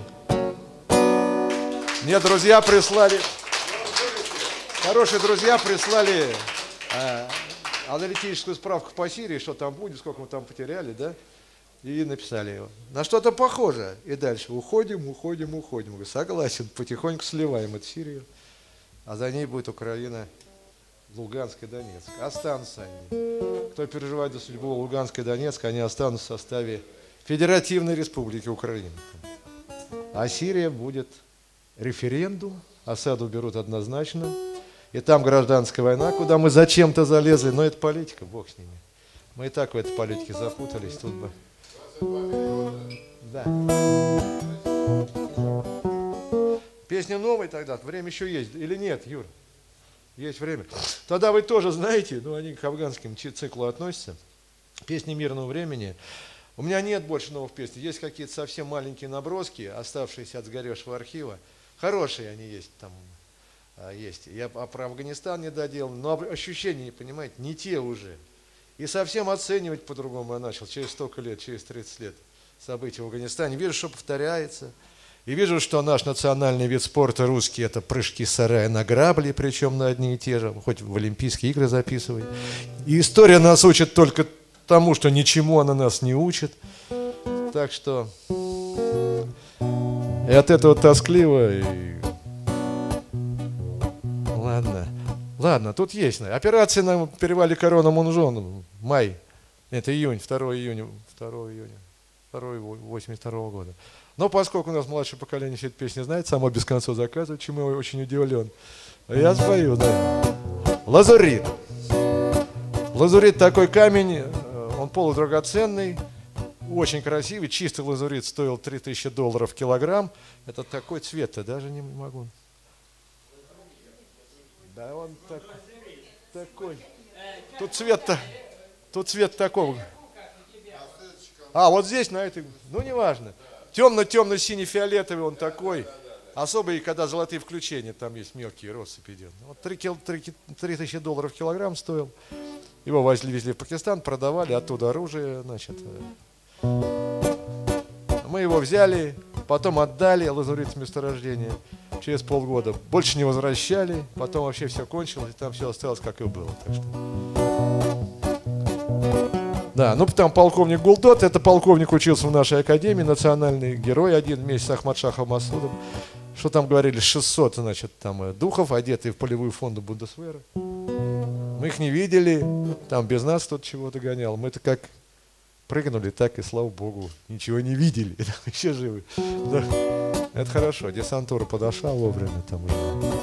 Мне друзья прислали, хорошие друзья прислали аналитическую справку по Сирии, что там будет, сколько мы там потеряли, да? И написали его. На что-то похоже. И дальше уходим, уходим, уходим. Говорю, согласен, потихоньку сливаем эту Сирию, а за ней будет Украина, Луганск и Донецк. Останутся они. Кто переживает за судьбу Луганска и Донецка, они останутся в составе Федеративной Республики Украина. А Сирия будет референдум, Асаду берут однозначно. И там гражданская война, куда мы зачем-то залезли. Но это политика, бог с ними. Мы и так в этой политике запутались. Тут бы... Да. Песня новая тогда, время еще есть. Или нет, Юр? Есть время. Тогда вы тоже знаете, ну они к афганским циклу относятся. Песни мирного времени. У меня нет больше новых песен. Есть какие-то совсем маленькие наброски, оставшиеся от сгоревшего архива. Хорошие они есть там. Есть. Я про Афганистан не доделал, но ощущения, понимаете, не те уже. И совсем оценивать по-другому я начал через столько лет, через 30 лет событий в Афганистане. Вижу, что повторяется. И вижу, что наш национальный вид спорта русский – это прыжки с сарая на грабли, причем на одни и те же, хоть в Олимпийские игры записывай. И история нас учит только тому, что ничему она нас не учит. Так что и от этого тоскливо. И... Ладно, тут есть. Операция на перевале Корона-Мунжон, май, это июнь, 2 июня 82 года. Но поскольку у нас младшее поколение все эти песни знает, само без конца заказывает, чему я очень удивлен. Я спою, да. Лазурит. Лазурит такой камень, он полудрагоценный, очень красивый, чистый лазурит стоил $3000 килограмм. Это такой цвет-то, даже не могу. Да он такой. Тут цвет такого. А, вот здесь, на этой, ну неважно. Темно-темно-синий-фиолетовый он такой. Особый, когда золотые включения, там есть мелкие россыпи идет. Вот $3000 килограмм стоил. Его везли в Пакистан, продавали, оттуда оружие, значит. Мы его взяли, потом отдали, лазурит с месторождения, через полгода. Больше не возвращали, потом вообще все кончилось, и там все осталось, как и было. Так что... Да, ну там полковник Гулдот, это полковник учился в нашей академии, национальный герой один вместе с Ахмадшахом Масудом. Что там говорили, 600, значит, там духов, одетые в полевую фонду Бундесвера. Мы их не видели, там без нас кто-то чего-то гонял. Мы-то как прыгнули, так и, слава богу, ничего не видели, еще живы. Да. Это хорошо, десантура подошла вовремя там уже.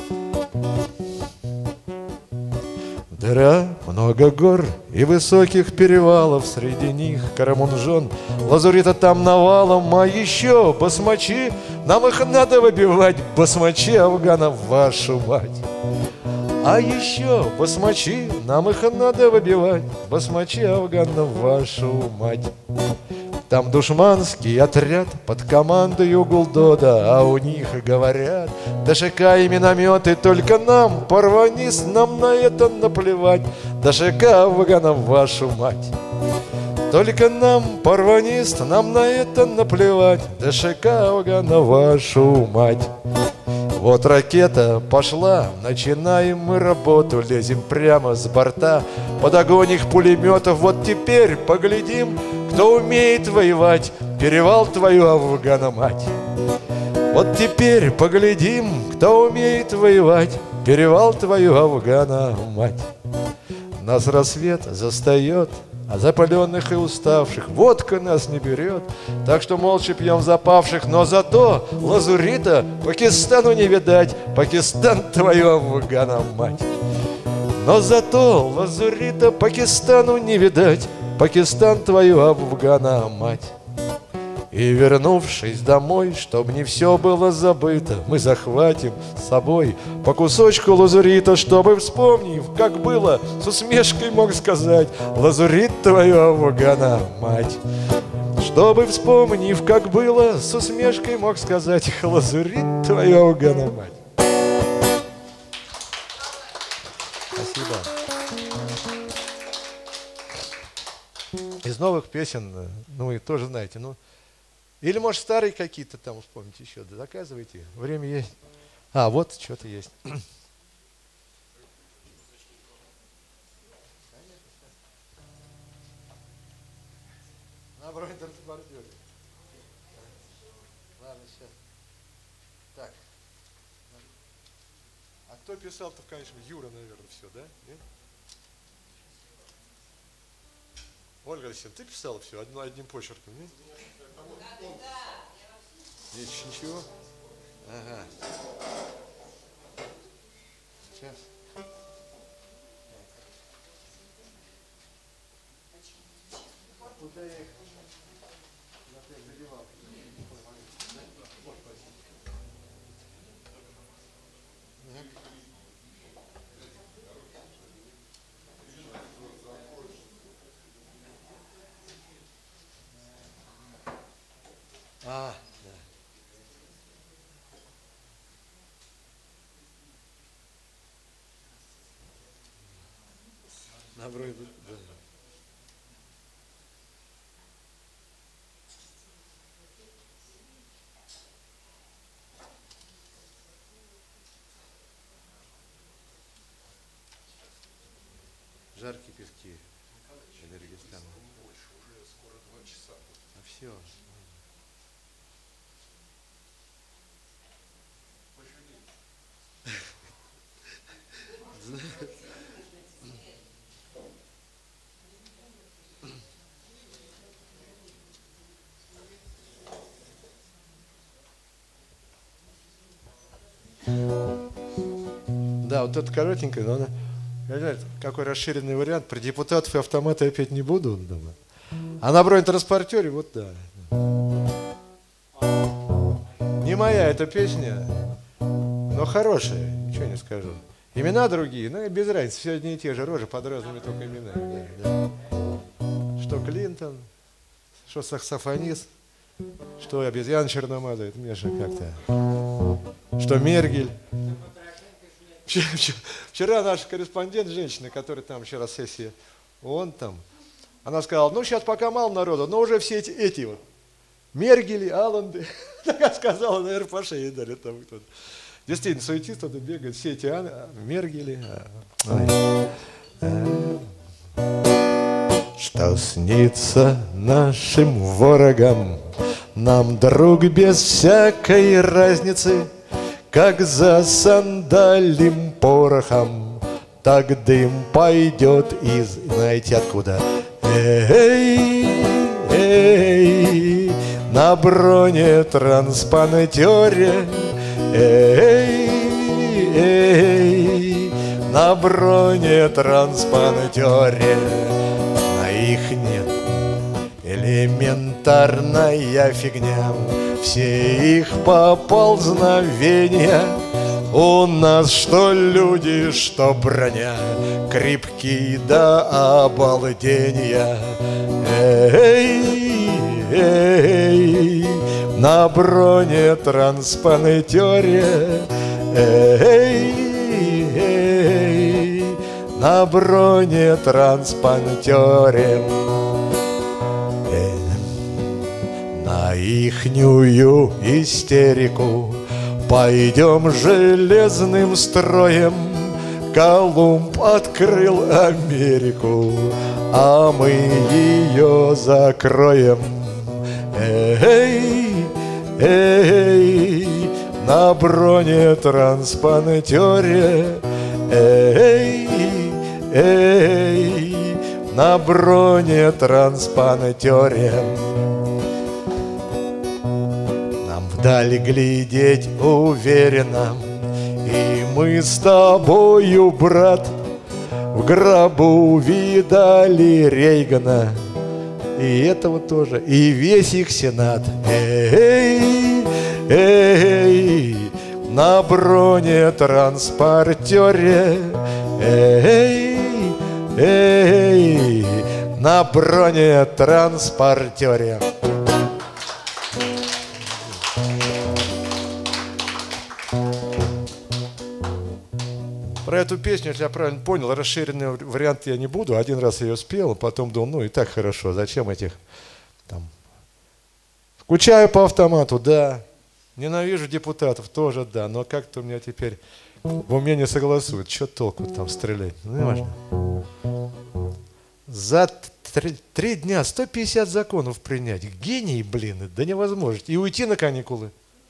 Дыра, много гор и высоких перевалов, среди них Карамунжон, лазурита там навалом, а еще басмачи, нам их надо выбивать, басмачи афганов, вашу мать. А еще басмачи, нам их надо выбивать, басмачи афганов, вашу мать. Там душманский отряд под командою Гулдода, а у них говорят, ДШК и минометы, только нам, порванись, нам на это наплевать, ДШК афганов, вашу мать. Только нам, порванись, нам на это наплевать, ДШК афганов, вашу мать. Вот ракета пошла, начинаем мы работу, лезем прямо с борта, под огонь их пулеметов, вот теперь поглядим, кто умеет воевать, перевал твою, Афгана, мать. Вот теперь поглядим, кто умеет воевать, перевал твою, Афгана, мать. нас рассвет застает, а запаленных и уставших водка нас не берет. Так что молча пьем запавших, но зато лазурита Пакистану не видать, Пакистан твою Афгана мать. Но зато лазурита Пакистану не видать, Пакистан твою Афгана мать. И вернувшись домой, чтоб не все было забыто, мы захватим с собой по кусочку лазурита, чтобы, вспомнив, как было, с усмешкой мог сказать: лазурит твою Афгана мать. Чтобы, вспомнив, как было, с усмешкой мог сказать: лазурит твою Афгана мать. Спасибо. Из новых песен, ну, вы тоже знаете, ну, или, может, старые какие-то там вспомните еще, да заказывайте, время есть. А, вот что-то есть. На бронетранспортере. Ладно, сейчас. Так. А кто писал-то, конечно, Юра, наверное, все, да? Нет? Ольга Алексеевна, ты писала все одним почерком, нет? Здесь ничего? Ага. Сейчас. Куда я их опять заливал? А, да. На броне, да. Жаркие пески. Энергетикана. Больше, уже скоро 2 часа. А все. Да, вот это коротенькое, но она, какой расширенный вариант. Про депутатов и автоматы опять не буду, думаю. А на бронетранспортере, вот да. Не моя эта песня, но хорошая, ничего не скажу. Имена другие, но без разницы, все одни и те же, рожи под разными только именами. Да. Что Клинтон, что саксофонист, что обезьяна черномазая, это мне же как-то. Что Мергель. Вчера наш корреспондент, женщина, которая там вчера сессия, он там, она сказала: ну сейчас пока мало народу, но уже все эти вот, Мергели, Аланды, так сказала, наверное, по шее дали там кто-то. Действительно, суетится, кто-то бегает, все эти Мергели. Что снится нашим ворогам, нам, друг, без всякой разницы, как засандалим порохом, так дым пойдет из, знаете откуда? Эй, на бронетранспортере, эй, на бронетранспортере. На их нет элементарная фигня, все их поползновения. У нас что люди, что броня, крепкие до обалдения. Эй, эй, на бронетранспортере, эй, эй, на бронетранспортере. На ихнюю истерику пойдем железным строем. Колумб открыл Америку, а мы ее закроем. Эй, эй, на бронетранспортере, эй, эй, на бронетранспортере. Нам вдали глядеть уверенно, и мы с тобою, брат, в гробу видали Рейгана, и этого тоже, и весь их сенат. Эй, эй, на бронетранспортере, эй, эй, на бронетранспортере. Про эту песню, если я правильно понял, расширенный вариант я не буду. Один раз ее спел, потом думал, ну и так хорошо, зачем этих там. Скучаю по автомату, да. Ненавижу депутатов, тоже да. Но как-то у меня теперь в уме не согласуют. Что толку там стрелять? Ну, не важно. За 3 дня 150 законов принять. Гений, блин, да невозможно. И уйти на каникулы.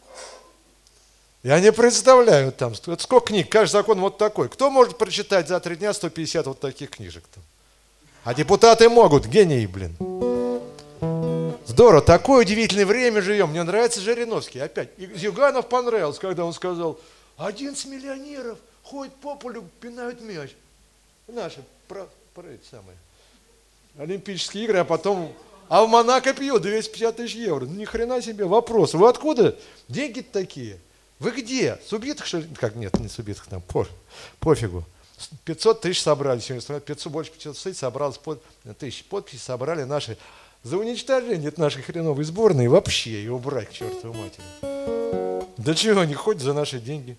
Я не представляю там, это сколько книг, каждый закон вот такой. Кто может прочитать за 3 дня 150 вот таких книжек-то? А депутаты могут, гении, блин. Здорово, такое удивительное время живем. Мне нравится Жириновский опять. И Зюганов понравился, когда он сказал, 11 миллионеров ходят по полю, пинают мяч. Наши, про эти самые, Олимпийские игры, а потом... А в Монако пьют 250 тысяч евро. Ну, ни хрена себе, вопрос. Вы откуда деньги-то такие? Вы где? С убитых, что ли? Как, нет, не с убитых, там, пофигу. 500 тысяч собрали сегодня, 500, больше 500 тысяч собралось, тысяч подписей собрали наши за уничтожение нашей хреновой сборной вообще и убрать к чертовой матери. Да чего они ходят за наши деньги?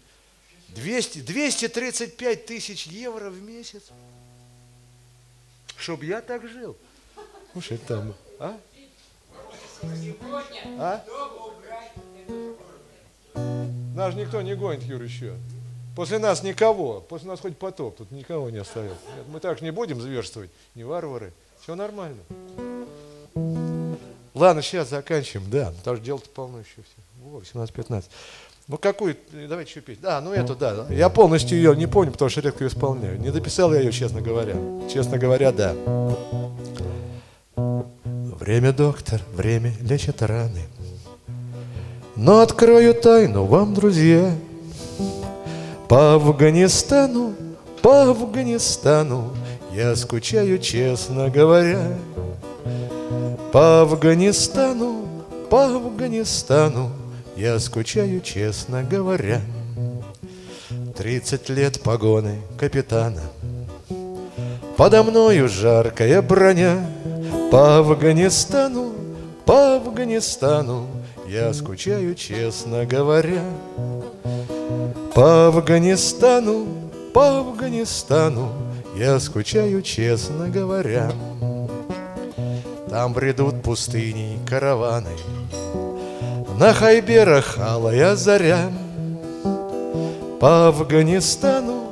235 тысяч евро в месяц. Чтоб я так жил. Слушай, там, а? А? Нас никто не гонит, Юр, еще. После нас никого. После нас хоть потоп. Тут никого не остается. Нет, мы так не будем зверствовать. Не варвары. Все нормально. Ладно, сейчас заканчиваем. Да, потому что дел-то полно еще. 18-15. Ну, какую? Давайте еще петь. Да, ну эту, да. Я полностью ее не помню, потому что редко ее исполняю. Не дописал я ее, честно говоря. Честно говоря, да. Время, доктор, время лечит раны. Но открою тайну вам, друзья. По Афганистану я скучаю, честно говоря. По Афганистану я скучаю, честно говоря. 30 лет погоны капитана, подо мною жаркая броня. По Афганистану я скучаю, честно говоря. По Афганистану я скучаю, честно говоря. Там бредут пустыней караваны, на хайберах алая заря. По Афганистану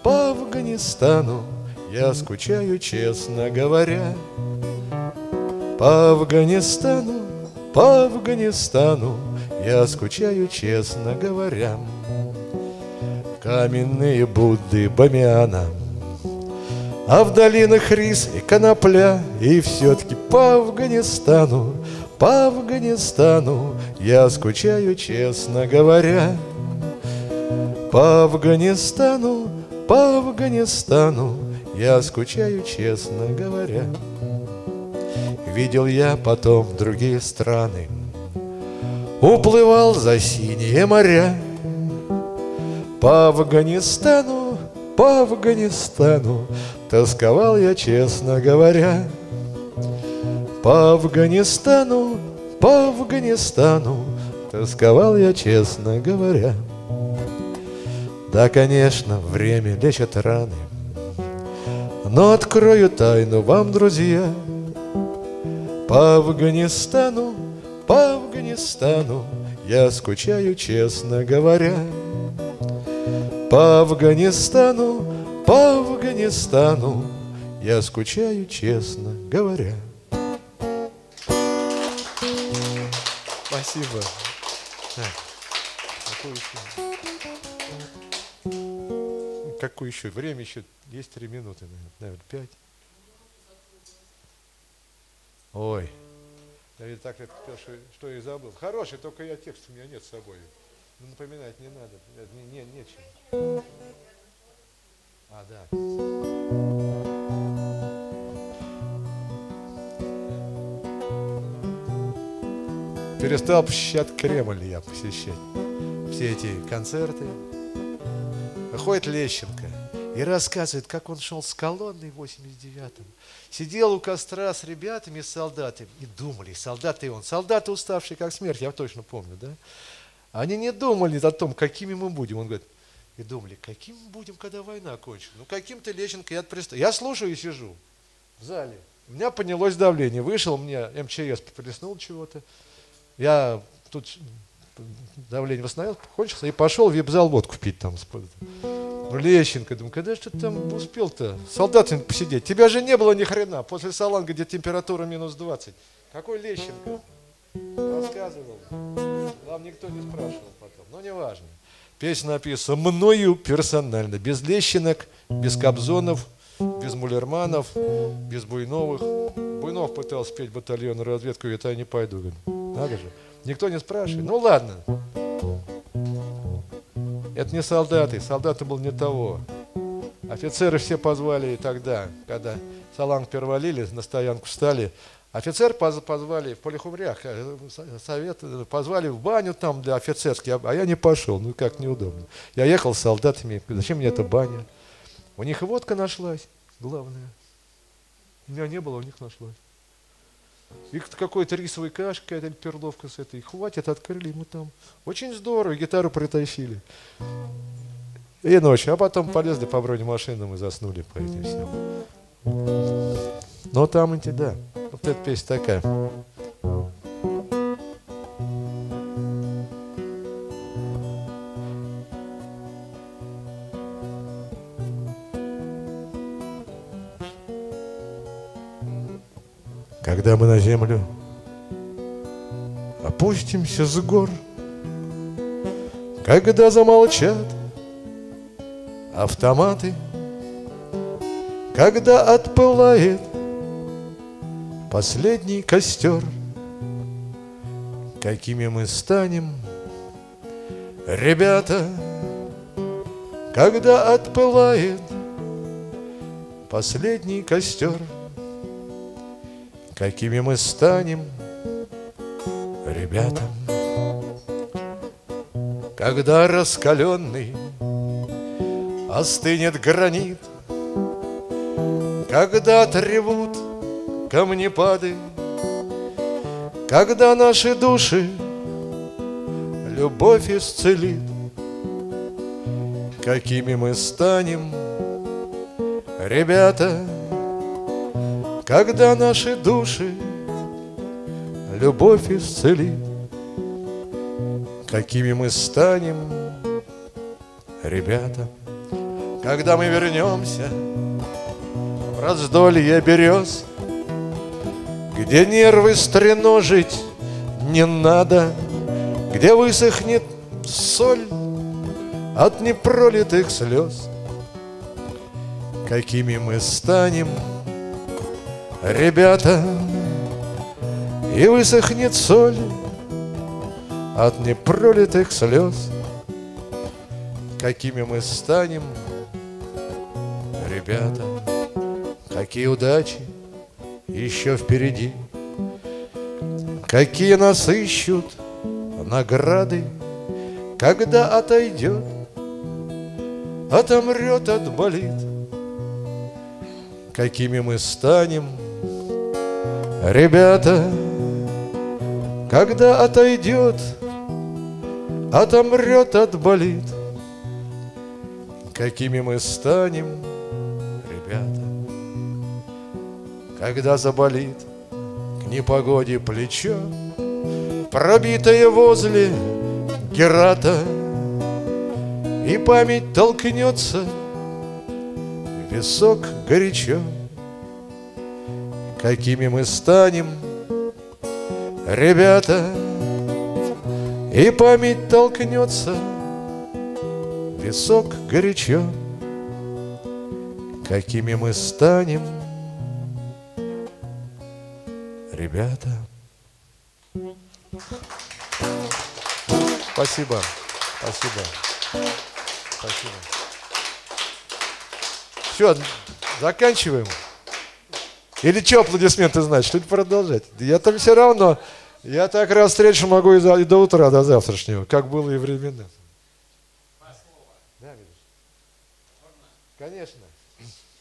я скучаю, честно говоря. По Афганистану я скучаю, честно говоря. Каменные Будды Бамиана, а в долинах рис и конопля. И все-таки по Афганистану я скучаю, честно говоря. По Афганистану я скучаю, честно говоря. Видел я потом другие страны, уплывал за синие моря. По Афганистану тосковал я, честно говоря. По Афганистану тосковал я, честно говоря. Да, конечно, время лечит раны, но открою тайну вам, друзья. По Афганистану я скучаю, честно говоря. По Афганистану я скучаю, честно говоря. Спасибо. какое еще? Время еще есть 3 минуты, наверное, 5. Ой. Давид так это что и забыл. Хороший, только я текст у меня нет с собой. Ну, напоминать не надо. Нечего. А, да. Перестал посещать Кремль я посещать. Все эти концерты. Ходит Лещенко и рассказывает, как он шел с колонной в 89-м. Сидел у костра с ребятами, с солдатами, и думали, солдаты и он. Солдаты, уставшие как смерть, я точно помню, да? Они не думали о том, какими мы будем. Он говорит, и думали, каким мы будем, когда война кончится. Ну, каким-то Лещенко я представил. Я слушаю и сижу в зале. У меня поднялось давление. Вышел, мне МЧС приплеснул чего-то. Я тут давление восстановил, кончился, и пошел в вип-зал водку пить там. Ну, Лещенко, думаю, когда же ты там успел-то солдатами посидеть? Тебя же не было ни хрена. После Саланга, где температура минус 20. Какой Лещенко? Рассказывал. Вам никто не спрашивал потом. Но не важно. Песня написана мною персонально. Без Лещенок, без Кобзонов, без Мулерманов, без Буйновых. Буйнов пытался петь батальонную разведку, и это я не пойду. Говорю, надо же. Никто не спрашивает. Ну ладно. Это не солдаты. Солдаты был не того. Офицеры все позвали тогда, когда Саланг перевалили, на стоянку встали. Офицер позвали в Полихумрях, совет, позвали в баню там для офицерских, а я не пошел, ну как неудобно. Я ехал с солдатами, зачем мне эта баня? У них и водка нашлась, главное. У меня не было, у них нашлась. И какой-то рисовый каш, какая-то перловка с этой. Хватит, открыли мы там. Очень здорово, гитару притащили. И ночь, а потом полезли по бронемашинам и заснули по этим всем. Но там эти, да. Вот эта песня такая. Когда мы на землю опустимся с гор, когда замолчат автоматы, когда отпылает последний костер, какими мы станем, ребята, когда отпылает последний костер, какими мы станем, ребята, когда раскаленный остынет гранит, когда тревут камнепады, когда наши души любовь исцелит, какими мы станем, ребята, когда наши души любовь исцелит, какими мы станем, ребята, когда мы вернемся в раздолье берез, где нервы стреножить не надо, где высохнет соль от непролитых слез, какими мы станем, ребята, и высохнет соль от непролитых слез, какими мы станем, ребята, какие удачи еще впереди, какие нас ищут награды, когда отойдет, отомрет, отболит, какими мы станем, ребята, когда отойдет, отомрет, отболит, какими мы станем, ребята, когда заболит к непогоде плечо, пробитое возле Герата, и память толкнется в висок горячо, какими мы станем, ребята, и память толкнется в висок горячо, какими мы станем, ребята. Спасибо. Спасибо. Спасибо. Все, заканчиваем. Или что аплодисменты значит? Или продолжать? Я-то все равно, я так раз встречу могу и до утра, до завтрашнего, как было и временно. Да, конечно.